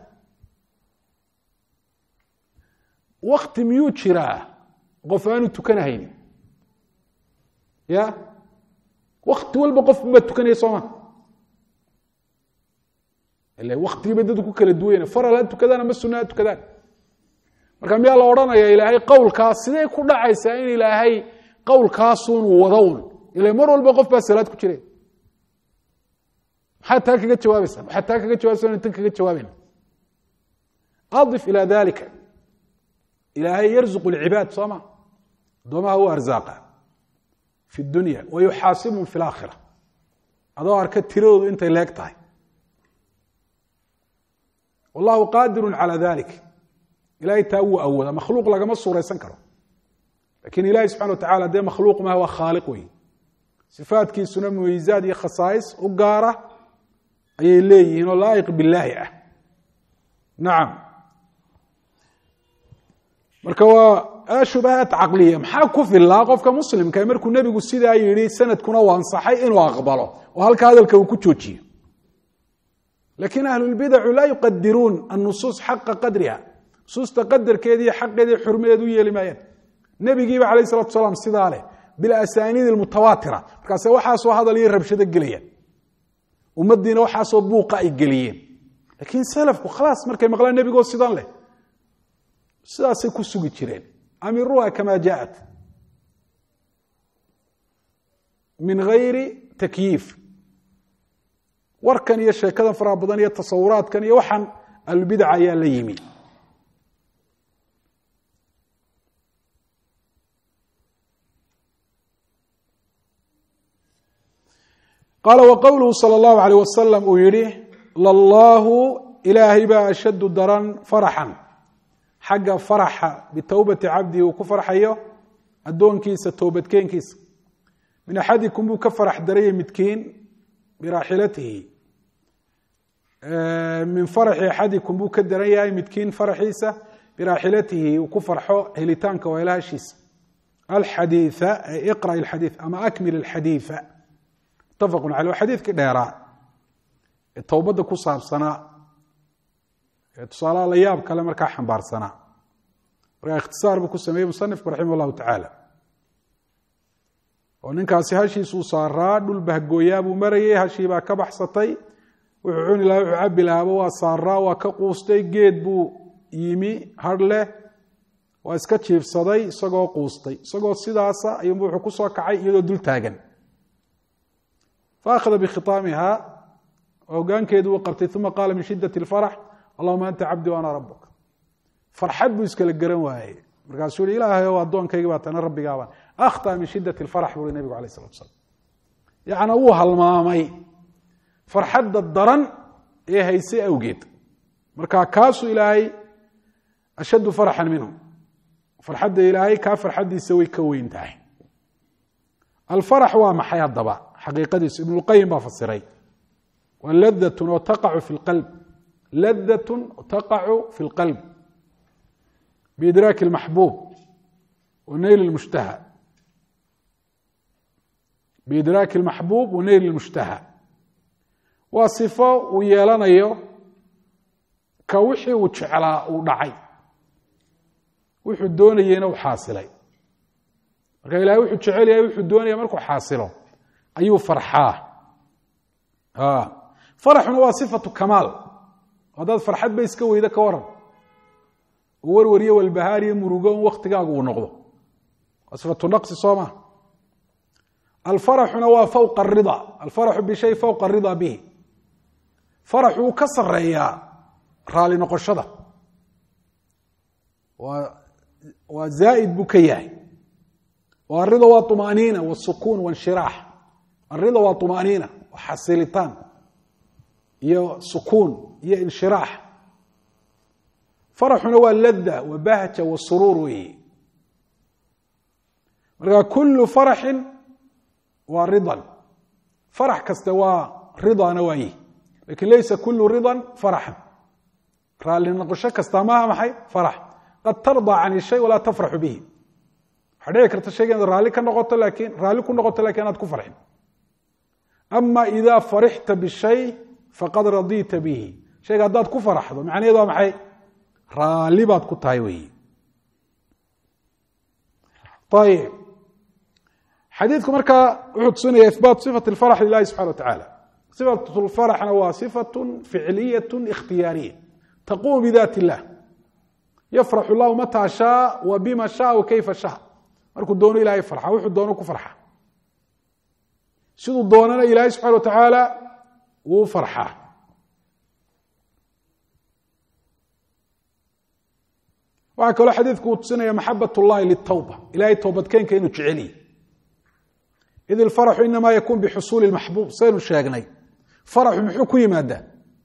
A: وقت ميوت شراه قفان تكنهين يا وقت walba qof ma tukanay sooma ilaa waqtiga dadku ku kala duwan farala tukadana ma sunnah tukadaan marka miyaa la oranaya ilaahay qowlkaas sidee ku dhacaysa in ilaahay qowlkaas uu wadawn ilaa mar walba qof baa salaad ku jiray hatta kaga jawaabaysa inta kaga jawaabina adif ila dalika ilaahay yarzuqu al-ibad sooma doomaha waa arzaqa في الدنيا ويحاسبهم في الآخرة هذا أركت تيرود أنت لاقطعي والله قادر على ذلك إلهي تأوى أول مخلوق لقى مصر يسنكره لكن إلهي سبحانه وتعالى ده مخلوق ما هو خالقه صفات كي سنم ويزاد خصائص وقارة أي اللي هنا لائق بالله نعم مركوا shubahaat caqliya maxaa ku filaa qofka muslimka markuu nebigu sidaa yidhi sanadkuna u ansaxay inuu aqbalo oo halka hadalka uu ku joojiyo laakiin ahlulbidacu laa yuqadiruun annusuus xaqa qadriha nusuusta qadarkeeda iyo xaqeeda iyo xurmadeeda u yeeli maayaan nebigiiba calayh salatu salaam sidaa leh bilasaniid almutawaatira markaase waxaasoo hadal iyo rabshado gelayaan ummaddiina waxaasoo buuqa ay geliyeen laakiin salafku khalaas markay maqlaan nebigoo sidan leh sidaasay ku sugi jireen amiruha kama jaءat min gayri takyiif warkan iyo sheekadan faraha badan iyo tasawuraadkan iyo waxaan albidaca ayaa la yimi qaala wqowluhu salى اllahu عalيه wasalam uu yihi lallahu ilaahay baa ashadu daran faraxan xagga faraxa bitowbati cabdihi uu ku farxayo addoonkiisa toobadkeenkiisa min axadikum buu ka farax daraya midkiin biraaxilatihi min faraxi axadikum buu ka daran yahay midkiin faraxiisa biraaxilatihi uu ku farxo helitaanka weelahashiisa alxadiiثa iqra اxadiiث ama akmil اxadiiثa mutafaq caley waa xadiidkii dheeraa ee towbadda ku saabsanaa ee tusaalaha la yaab kale markaa xambaarsanaa markaa ikhtisaar buu ku sameeyey musanifku raximah llahu tacaala oo ninkaasi hashiisuu saaraa dhul bahgooyaa buu marayey hashii baa ka baxsatay wuxuu cuni lahaa wuxuu cabi lahaaba waa saaraa waa ka quustay geed buu yimi har leh waa iska jiifsaday isagoo quustay isagoo sidaasa ayuunbu wuxuu ku soo kacay iyadoo dul taagan faakhada bikhitaamiha hogaankeedu uu qabtay uma qaala min shidat اlfarax allahuma anta cabdi wa ana rabuk farxad buu iskala garan waayey markaasuu yihi ilaahay o addoonkaygi baa tana rabbigaabaan akhطأ min shidat اlfarax buu i nebigu alayh الsalatu asalaam yacnaa wuu halmaamay farxadda daran ee haysay awgeed markaa kaasuu ilaahay ashaddu farxan minhu farxadda ilaahay kaa farxaddiisa way ka weyn tahay alfarax waa maxay haddaba xaqiiqadiisu ibn اlqayim baa fasiray waa ladatun oo taqacu fi اlqalb ladatun taqacu fi اlqalb biidraaki اlmaxbuub wa nayl اlmushtaha biidraaki اlmaxbuub wa nayl اlmushtaha waa sifo uu yeelanayo ka wixii uu jeclaa uu dhacay wuxuu doonayeyna uu xaasilay marka ilahay wuxuu jecel yahay wuxuu doonaya markuu xaasilo ayuu farxaa faraxuna waa sifatu kamaal haddaad farxad ba iska weyda ka waran oo warwariyo walbahaar iyo murugo in waktigaagu uu noqdo waa sifatu naqsi soo ma alfaraxuna waa fawqa arida alfaraxu bishay fawqa arida bihi faraxu uu ka sareeyaa raali noqoshada waa zaa'id buu ka yahay arida waa طmaaniina wasukuun wanshiraax arida waa طmaaniina waa xasilitaan iyo sukuun iyo inshiraax faraxuna waa lada wa bahja wa suruur weeye marka kulu faraxin waa ridan farax kaste waa ridana waaye lakin laysa kulu ridan faraxan raali noqosho kasta maaha maxay farax qad tarضى can shay walaa tafraxu bihi waxaa dhici karta shayga inaad raalli ku noqoto lakin inaad ku farxin ama ida farixta bishay faqad radita bihi shayga haddaad ku faraxdo macnaheedu waa maxay raalli baad ku tahay weyi ayib xadiidku markaa wuxuu tusinaya ihbaat sifat اlfarax lilahi subxana wa tacaala sifat lfaraxna waa sifat ficliyaة ikhtiyaariya taqumu bidat اllah yafrax اllahu mataa shaa wa bima shaa wa kayfa shaa markuu doono ilahay farxa wuxuu doono ku farxa siduu doonana ilaahay subxana wa tacaala wuu farxaa waxaa kaloo xadiidku uu tusinaya maxabat اllahi litawba ilahay toobadkeenka inuu jeceliye id ilfaraxu inama yakun bixusuuli اmaxbuub saynu sheegnay faraxu muxuu ku yimaadaa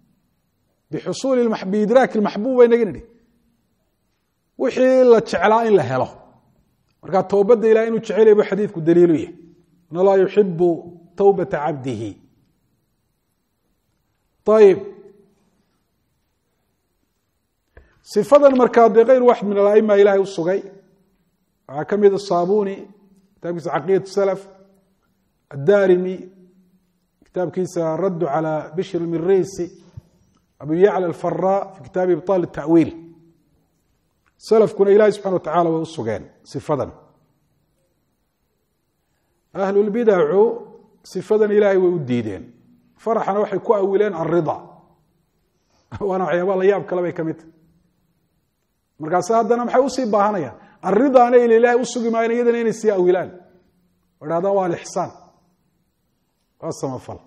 A: biidraaki اmaxbuub baynaga nidhi wixii la jeclaa in la helo markaa towbadda ilahay inuu jecelya buu xadiidku daliilu yahy in allaha yuxibu towbata cabdihi ayib sifadan markaa dee kayr waxid min alaima ilahay u sugay وعكمد الصابوني كتاب كيس عقيدة السلف، الدارمي كتاب كيس الرد على بشر المريسي، أبو يعلى الفراء في كتاب إبطال التأويل. سلف كنا إلهي سبحانه وتعالى والسجان صفدا. أهل البدع صفدا إلهي والديدين فرحنا وحي كو أولين الرضا وأنا عيابا الله ياب كلامي كميت مركز هذا محي أصيب بهانيا الرضا أنا إلى إلهي أصيب ما ينيدن إن السيا أولان وهذا هو الإحسان قسم فل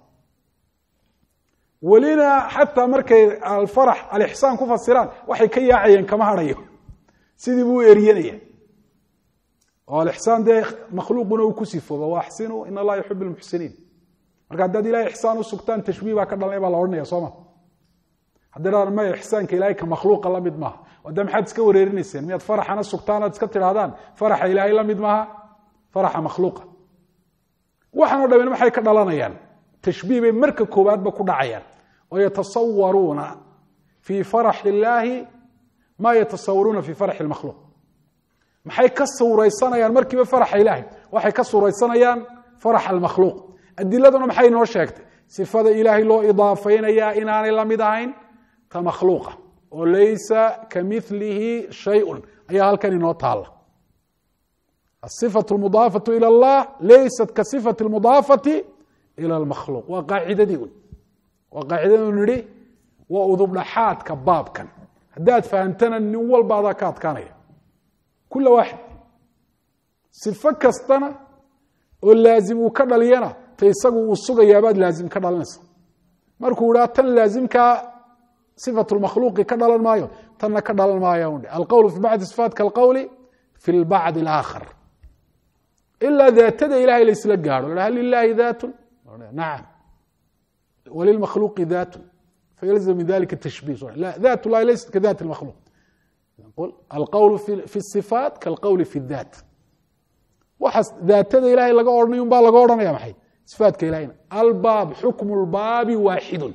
A: ولنا حتى مركز الفرح الإحسان كفر السيران وحي كي يعين كما هريه سيدي بو إريانية والإحسان ده مخلوق بنو كسف وأحسنوا إن الله يحب المحسنين marka haddaad ilaahay ixsaan u sugtaan tashbiih baa ka dhalanay baa la odhanaya sooma haddana ma ixsaanka ilaahay ka makhluuqa la mid maaha wada maxaad iska wareerinayseen miyaad faraxana sugtaan aad iska tidhaahdaan faraxa ilaahay la mid maaha faraxa makhluuqa waxaan oo dhameen maxay ka dhalanayaan tashbiih bay marka koowaadba ku dhacayaan oo yatasawwaruuna fii faraxi illaahi maa yatasawwaruuna fii faraxi lmakhluuq maxay ka suuraysanayaan markiiba faraxa ilaahay waxay ka suuraysanayaan faraxa almakhluuq adiladuna maxay noo sheegtay sifada ilaahay loo idaafeynaya inaanay la mid ahayn ta makhluuqa oo laysa kamithlihi shay'un ayaa halkan inoo taala الصفة المضافة إلى الله ليست كصفة المضافة إلى المخلوق وقاعدة نري وأذب لحات كباب كان هدات فهمتنا النوال بعضاكات كان كل واحد صفة كستنا واللازم وكذا لينا تيسقوا الصغة يابد لازم كذا لنص مركولا تن لازم كصفة المخلوق كذا للمايو تن كذا للمايو القول في بعض الصفات كالقول في البعض الآخر إلا ذات إلهي ليس لقاره هل لله ذات؟ نعم وللمخلوق ذات فيلزم من ذلك التشبيه لا ذات الله ليست كذات المخلوق نقول القول في الصفات كالقول في الذات وحس ذات إلهي لقى أورني ينبع لقى أورني يا محي صفات كإلهينا الباب حكم الباب واحد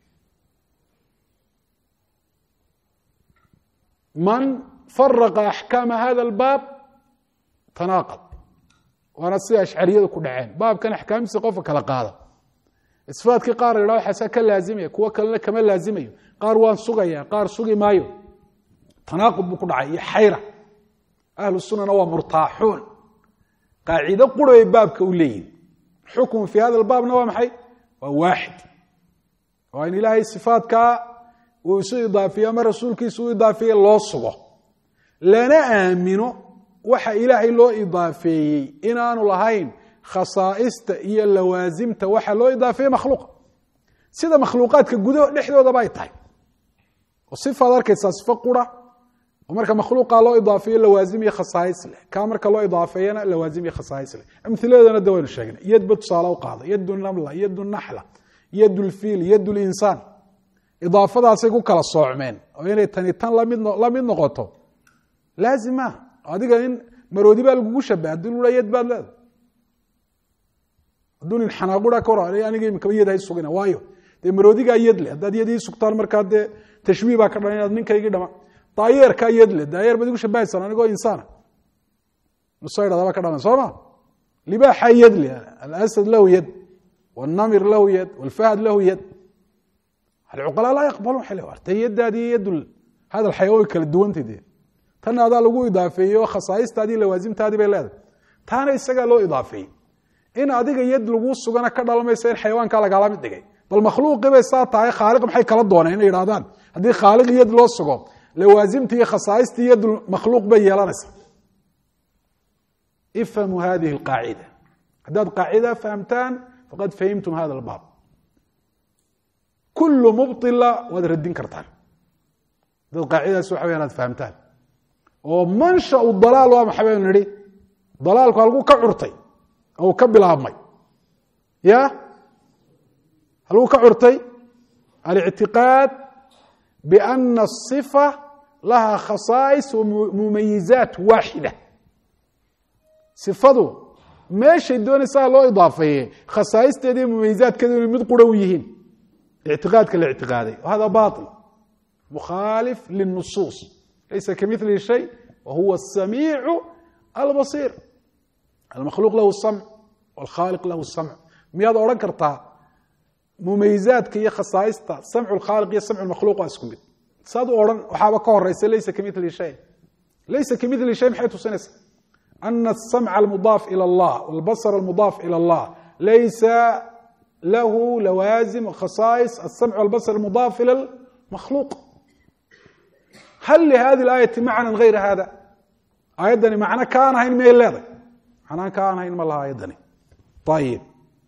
A: من فرق أحكام هذا الباب تناقض وانا سي اشعريه ku dhaceen baabkan ahkaamisa qof kala qaada isfaadki qaar ilaa waxa ka laazimay kuwa kale kama laazimayo qaar waan sugaya qaar sugi maayo tanaaqud bu ku dhacay xayra ahlu sunnah waa murtaaxun qaacida quray baabka u leeyin xukum fi hada albaabna waa maxay waa waahid waa in ilaahay sifaadka uu soo idaafiyo ma rasuulkiisu uu idaafiyo loo sugo lana aamino waxa ilaahay loo idaafeeyay inaanu lahayn khasaa'ista iyo lawaasimta waxa loo idaafeeyay makhluuq sida makhluuqaadka gudo dhexdooda bay tahay oo sifaad arkaysa sifo qura oo marka makhluuqa loo idaafeeyo lawaasim iyo khasaa'is leh ka marka loo idaafeeyana lawaasim iyo khasaa'is leh amthiladana dawaynu sheegnay yadba tusaale u qaada yadu namla yadu nahla yadu alfil yadu alinsaan idaafadaasay ku kala soocmeen oo inay tan la mid noqoto laazima adiga in maroodi baa lagu shabahay hadii lula yad baad leedahay hadduu nin xanaaqura ka hor aniga imika yad hay sugina waayo dee maroodigaa yad leh haddaad yadii sugtaan markaa dee tashbiih baa ka dhalan inaad ninkaygii dhama daayeerkaa yad leh daayeer baad igu shabahaysaan anigoo insaana nusaydhadaba ka dhalan soo ma libaaxaa yad leh alasad lahu yad والنمر له يد والفهد له يد العقلاء لا يقبلون حلو ارتي يد هذا الحيوان كلا دوانتي دي tan adaa lagu idaafeeyo khasaa'istaadii lawaasimtaadii bay leedahay taana isaga loo idaafeeyay in adiga yad lagu sugana ka dhalmaysa in xayawaanka laga la mid dhigay bal makhluuqi bay saa tahay khaaliq maxay kala dooneen inay yiraahdaan hadii khaaliq yad loo sugo lawaasimtii khasaaistii yad makhluuq bay yeelanaysa ifhamu hadhihi alqaa'ida hadad qaa'ida fahamtaan faqad fahimtum hadha albab kullu mubtila wad radin kartaan dad qaa'ida soo xaweeyaan fahamtaan oo mansha dalaal waa maxay niri dalaalku halku ka curtay oo ka bilaabmay ya halku ka curtay al-i'tiqad bi anna as-sifa laha khasaa'is wa mumayyizat wahida sifadu meesha doonaysa loo idaafeeyay khasaa'isteedii mumayyizaadkeedu mid quraw yihiin i'tiqadka la i'tiqaaday hada baatil mukhalif lin-nusus ليس كمثله شيء وهو السميع albasiir almakhluuq lahu samc wاlkhaaliq lahu samc miyaad odhan kartaa mumayizaadka iyo khasaaista samcu lkhaaliq iyo samcu makhluuq waa isku mid saad u odhan waxaaba ka horeysa laysa kamili shay laysa kamili shay maxay tusinaysa ana asamca almudaaf ilى اllah wاlbasr almudaaf ilى اllah laysa lahu lawaazim khasaais asamc wاlbasr almudaaf ilى اlmakhluuq hal lihadi اlaayati macna gayra hada aayaddani macno kaan ahayn miyay leedahay macnaan kaan ahayn ma laha aayaddani ayib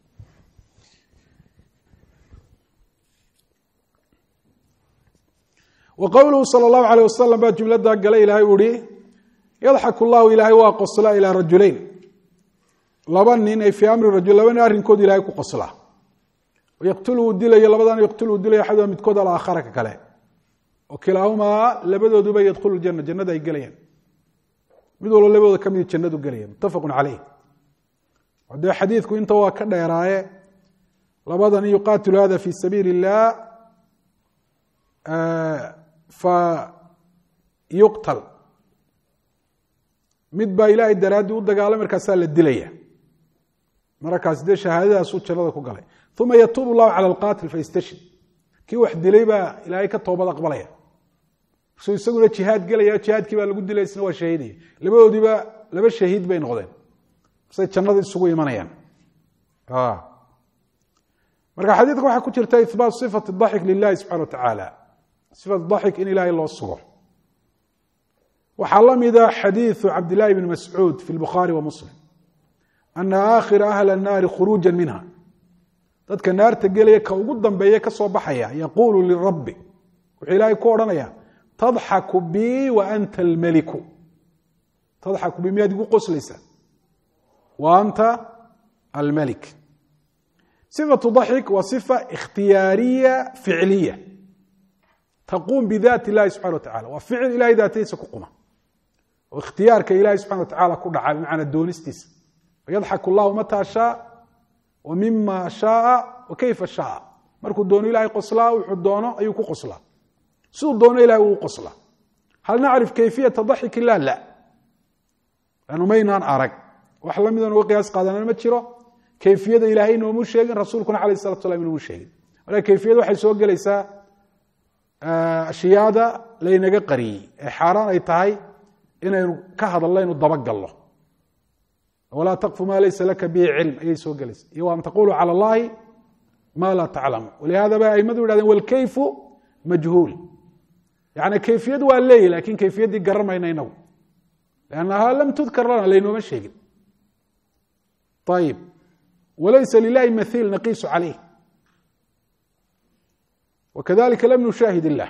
A: wqowluhu salى اllahu alيه wasalam baa jumladaa galay ilahay u ihi yadxak llahu ilaahay waa qoslaa ilaa rajulayn laba nin ay fii amri rajul laba nin arrinkood ilahay ku qoslaa yaqtuluu dilayo labadan yaqtuluu dilayo axaduha midkood alaakhara ka kale oo kilaahumaa labadooduba yadkhulu ljana jannada ay gelayaan mid walba labadooda ka mid jannadu gelaya muttafaqu caleyh dee xadiidku inta waa ka dheeraaye labadan yuqaatilu hada fi sabiili اllah fayuqtal mid baa ilaahay daraaddii u dagaalay markaasaa la dilaya markaas dee shahaadadaasuu jannada ku galay uma yatuubu llahu cala alqaatil faystashhid kii wax dilay baa ilaahay ka toobad aqbalaya suu isaguna jihaad gelaya jihaadkii baa lagu dilay isna waa shahiidaya labadoodiiba laba shahiid bay noqdeen say jannada isugu imanayaan marka xadiidka waxaa ku jirta ihbaat sifat daxik lilahi subxana wa tacaala sifat daxik in ilaahay loo sugo waxaa la mida xadiiثu cabdالlahi bn mascuud fi الbukhaari wa muslim ana aakhira ahla الnaari khuruuja minha dadka naarta gelaya ka ugu dambeeya ka soo baxaya yaquulu lirabi wuxuu ilaahay ku odhanaya tadxaku bi wa anta almeliku tadxaku bi miyaad igu qoslaysaa wa anta almelik صifaة daxik waa صifa ikhtiyaariya ficliya taquum bidaat اllahi subxana wa tacala waa ficil ilahay daatadiisa ku quma oo ikhtiyaarka ilahi subxana wa tacala ku dhaca bimacnaa doonistiisa yadxak اllahu mataa shaa wa mima shaaa wa kayfa shaaa markuu doono ilahay qoslaa wuxuu doono ayuu ku qoslaa siduu doono ilahay uu qoslaa hal nacrif kayfiyata daxik illah la anu maynaan arag wax la midan uga qiyaas qaadanana ma jiro kayfiyada ilaahay noomu sheegin rasuulkuna alayh الsalatu salam inoomu sheegin marka kayfiyada waxay soo gelaysaa ashyaada laynaga qariyey ee xaaraan ay tahay inaynu ka hadalno inu dabagalno walaa taqfu ma laysa laka bihi cilm ayay soo gelaysa iyo an taqulu calى اllahi ma laa taclamu walihada ba aimadu yihahdeen wاlkayfu majhuul yani kayfiyad waa leeyi lakin kayfiyaddii garamayna inagu lannaha lam tudkar lana laynooma sheegin ayib walaysa lilahi mahiil naqiisu calayh wakadalika lam nushaahid illah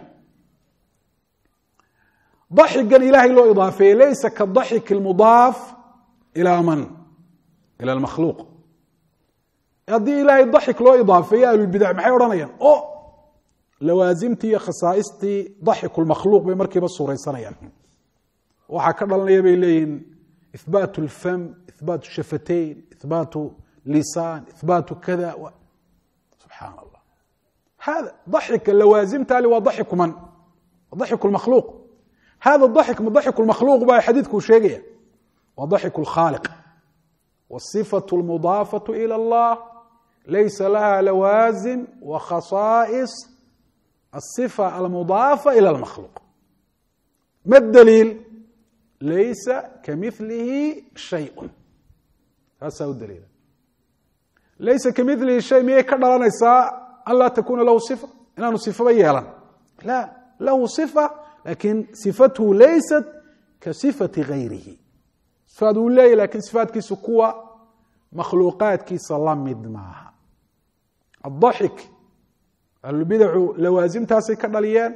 A: daxigan ilaahay loo idaafeeyey laysa kadaxik اlmudaaf ilaa man ila almakhluuq haddii ilaahay daxik loo idaafeeye ahlulbidac maxay odhanayaan o lawaasimtii iyo khasaaistii daxiku lmakhluuq bay markiiba suuraysanayaan waxaa ka dhalanaya bay leeyihin ihbaat اlfam ihbaat shafatayn ihbaat lisaan ihbaat kada subxaan allah hada daxika lawaasimtali waa daxiku man daxiku lmakhluuq hada daxik ma daxiku lmakhluuq baa xadiidkuu sheegaya waa daxiku lkhaaliq wasifaة اlmudaafaة ilى اllah laysa laha lawaasim wa khasaa'is الصفة المضاaفة إلى المkخلوq ma dliil laysa kamilihi شhayء taasaa u dliila laysa kamilihi shay miyay ka dhalanaysaa an laa takuna lahu صفة inaanu صifaba yeelan la lahu صفة lakin صifathu laysat kaصifaةi غayrihi صifaad uu leeyahy lakin صifaatkiisu kuwa makhluuqaadkiisa la mid maaha الضaxik ahlulbidacu lawaasimtaasay ka dhaliyeen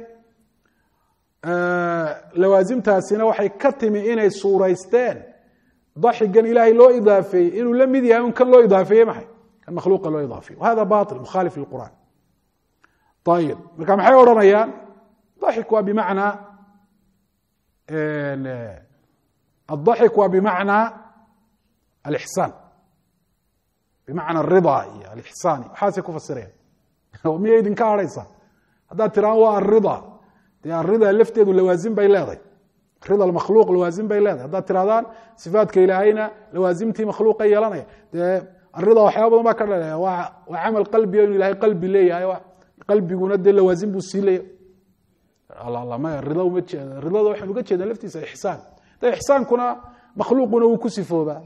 A: lawaasimtaasina waxay ka timi inay suuraysteen daxigan ilaahay loo idaafeeyey inuu la mid yahay un kan loo idaafeeyey maxay kan makhluuqa loo idaafeeye wahada bail mukhaalif lilqur'an ayib marka maxay odhanayaan daxik waa bimacnaa الضaxik waa bimacnaa alixsaan bimacna arida iyo alixsaan waxaasay ku fasirayaan miyay idinka hadhaysaa haddaad tiraan waa arida dee arida lafteedu lawaasim bay leedahay rida almakhluuq lawaasim bay leedahay haddaad tirahdaan sifaatka ilaahayna lawaasimtii makhluuqa yeelanaya dee arida waxyaaba badan baa ka dhalaya waa camal qalbiga inuu ilahay qalbi leeyahay qalbiguna dee lawaasim buu sii leeyahay maya rida uma jeeda ridada waxaan uga jeedaa laftiisa ixsaan de ixsaankuna makhluuquna wuu ku sifoobaa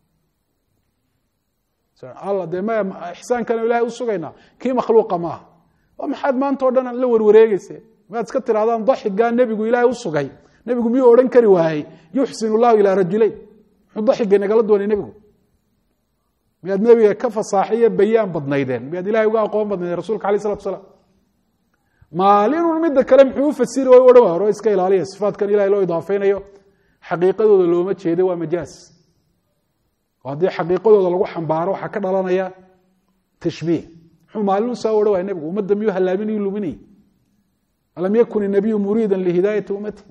A: alla dee maya ixsaankana ilahay u sugaynaa kii makhluuqa maaha waa maxaad maanta o dhan la warwareegeyse maad iska tirahdaan daxigaa nebigu ilaahay u sugay nebigu miyuu odhan kari waayey yuxsin llahu ilaa rajulayn muxuu daxiga nagala doonay nebigu miyaad nebiga ka fasaaxiyo bayaan badnaydeen miyaad ilahay uga aqoon badnaydeen rasulka alayh salatu asalaam maalinun midda kale muxuu u fasiri way odhan hore iska ilaaliya sifaatkan ilahay loo idaafeynayo xaqiiqadooda looma jeedo waa majaaz oo haddii xaqiiqadooda lagu xambaaro waxaa ka dhalanaya tashbiih muxuu maalinun saa odhan waaya nebigu ummadda miyuu hallaaminayo luminayay alam yakun inabiyu muriida lihidaayati ummati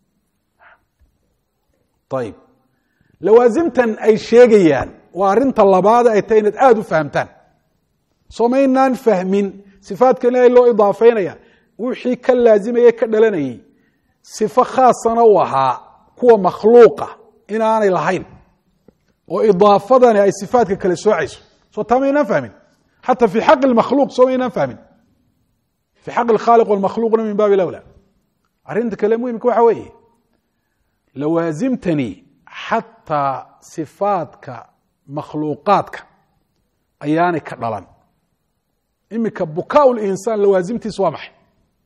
A: ayib lawaasimtan ay sheegayaan waa arinta labaad ay tahay inaad aada u fahamtaan soo maynaan fahmin sifaatkan ilahay loo idaafeynaya wixii ka laazimaye ka dhalanayay sifo khaasana u ahaa kuwa makhluuqa inaanay lahayn oo idaafadani ay sifaatka kale soocayso soo taa maynaan fahmin xata fi xaqi makhluuq soo maynaan fahmin fi xaqi alkhaaliq walmakhluuqna min baabi lawla arrinta kale muhimka waxa weeye lawaasimtani xataa sifaadka makhluuqaadka ayaanay ka dhalan imika bukaa linsaan lawaasimtiis waa maxay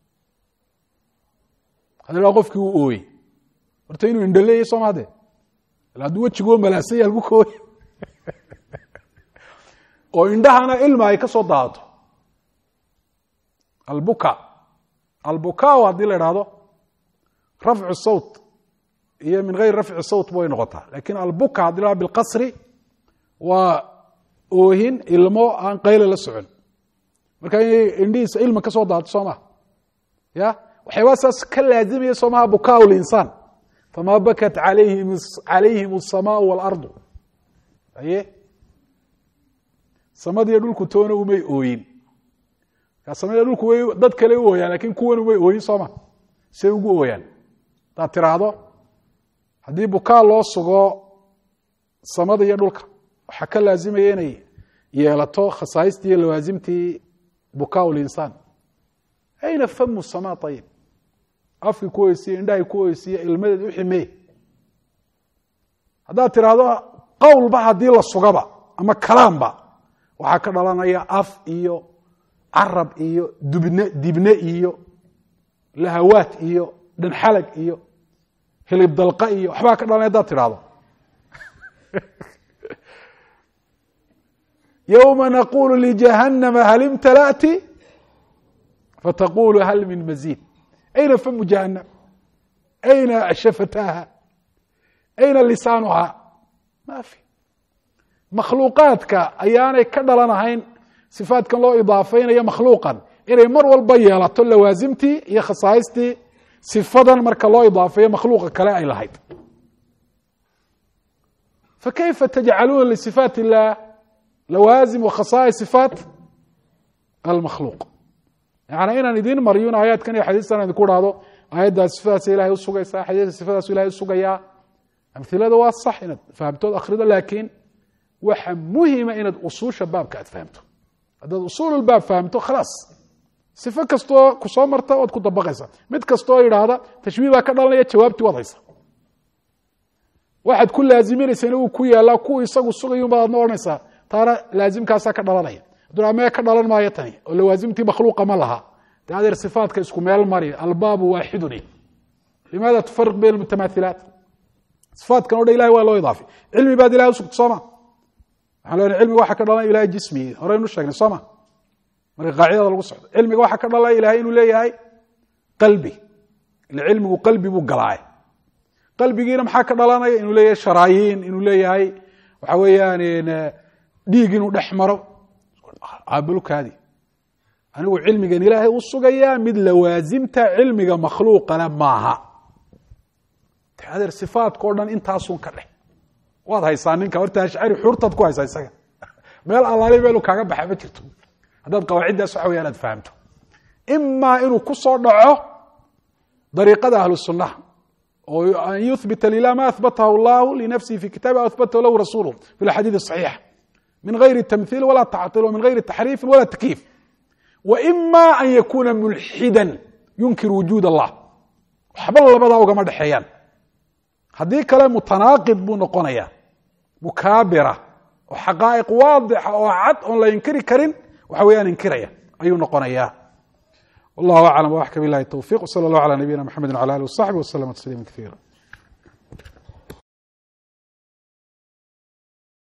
A: hadda qofkii uu ooyey horta inuu indhaleeyay soo maade ila hadduu wejigoo malaasanya halku ka ooy oo indhahana ilma ay ka soo daadato albukaa haddii la idhaahdo rafcu sawt iyo min gayr rafci sawt way noqotaa lakin albuka haddii la bilqasri waa oohin ilmo aan qayle la socon marka inay indhihiisa ilma ka soo daadato soo maha ya waxyaabaa saas ka laazimaya soo maha bukaa linsaan famaa bakat calayhim الsamaau wاlardu aye samadiyo dhulku toona umay ooyin samada dhulku way dad kale u ooyaan lakin kuwan umay ooyin soo ma say ugu ooyaan hadaad tiraahdo haddii bukaa loo sugo samada iyo dhulka waxaa ka laazimaya inay yeelato khasaaistii iyo lawaasimtii bukaa linsaan ayna famu samaa ayib afkii ku oysiye indhahay ku oysiye ilmadeed u ximee haddaad tiraahdo qowlba haddii la sugaba ama kalaamba waxaa ka dhalanaya af iyo carab iyo dibne iyo lahawaat iyo dhanxalag iyo hilib dalqa iyo waxbaa ka dhalanaya hadaad tidhaahdo yowma naqulu ljahannama hal imtala'ti fataqulu hal min maziid ayna famu jahannam ayna shafataaha ayna lisaanuha ma fi makhluuqaadka ayaanay ka dhalanahayn sifaatkan loo idaafeynayo makhluuqan inay mar walba yeelato lawaasimtii iyo khasaaistii sifadan marka loo idaafeeyo makhluuqa kale ay lahayd fakayfa tajcaluuna lisifaat illah lawaasim wakhasaais sifaat almakhluuq yani inaan idin mariyun aayaadkan iyo xadiistan idinku dhahdo aayaddaas sifadaas ilahay usugaysaa xadiiska sifadaas ilahay usugayaa amhilada waa sax inaad fahamtood akhrido laakiin waxa muhima inaad usuusha baabka aad fahamto haddaad usuululbaab fahamto khalaas sifo kastoo kusoo marta waad ku dabaqaysaa mid kastoo yidhaahda tashbiih baa ka dhalanaya jawaabtii waad haysa waxaad ku laaziminaysana uu ku yaalaa kuwa isagu sugayun baad adna odhanaysaa taana laazimkaasaa ka dhalanaya hadduna mee ka dhalan maayo tani oo lawaasimtii makhluuqa ma laha dee adeer sifaatka isku meel mari albaabu waaxidun limaada tufariq bayn almutamaahilaat sifaatkan o dhan ilahay waa loo idaafay cilmi baad ilahay usugto sooma waxaan leenahay cilmiga waxa ka dhalanaya ilahay jismi horeynu sheegnay sooma marka qaacidada lagu socdo cilmiga waxa ka dhalanaya ilahay inuu leeyahay qalbi ila cilmigu qalbi buu galaay qalbigiina maxaa ka dhalanaya inuu leeyahay sharaayiin inuu leeyahay waxa weeyaan dhiig inuu dhex maro aabalkaadi anigu cilmigan ilaahay u sugayaa mid lawaasimta cilmiga makhluuqana maaha adeer sifaadkao dhan intaasun ka dheh waad haysaa ninka horta ashcari xurtaad ku haysaa isaga meel allaali meelu kaaga baxa ma jirto haddaad qawaaciddaas waxa weya inaad fahamto imaa inuu ku soo dhaco dariiqada ahlu sunnaha oo an yuhbita lilah ma ahbatahu allahu linafsihi fi kitaabi aw ahbatahu lahu rasuluh fi اlaxaadiid الصaxiixa min gayri tamhiil wala tacطil wa min gayri taxriifin wala takyiif wa ima an yakuna mulxida yunkir wujuud allah waxba labadaa ugama dhexeeyaan haddii kale mutanaaqid buu noqonaya mukaabira oo xaqaa'iq waadixa oo cad oon la inkiri karin waxa weeyaan inkiraya ayuu noqonaya wallahu aclam waxka bilahi towfiq wsala allahu calaa nabiyina mxamedi wcala alih wasaxbi waslama tasliima kaiira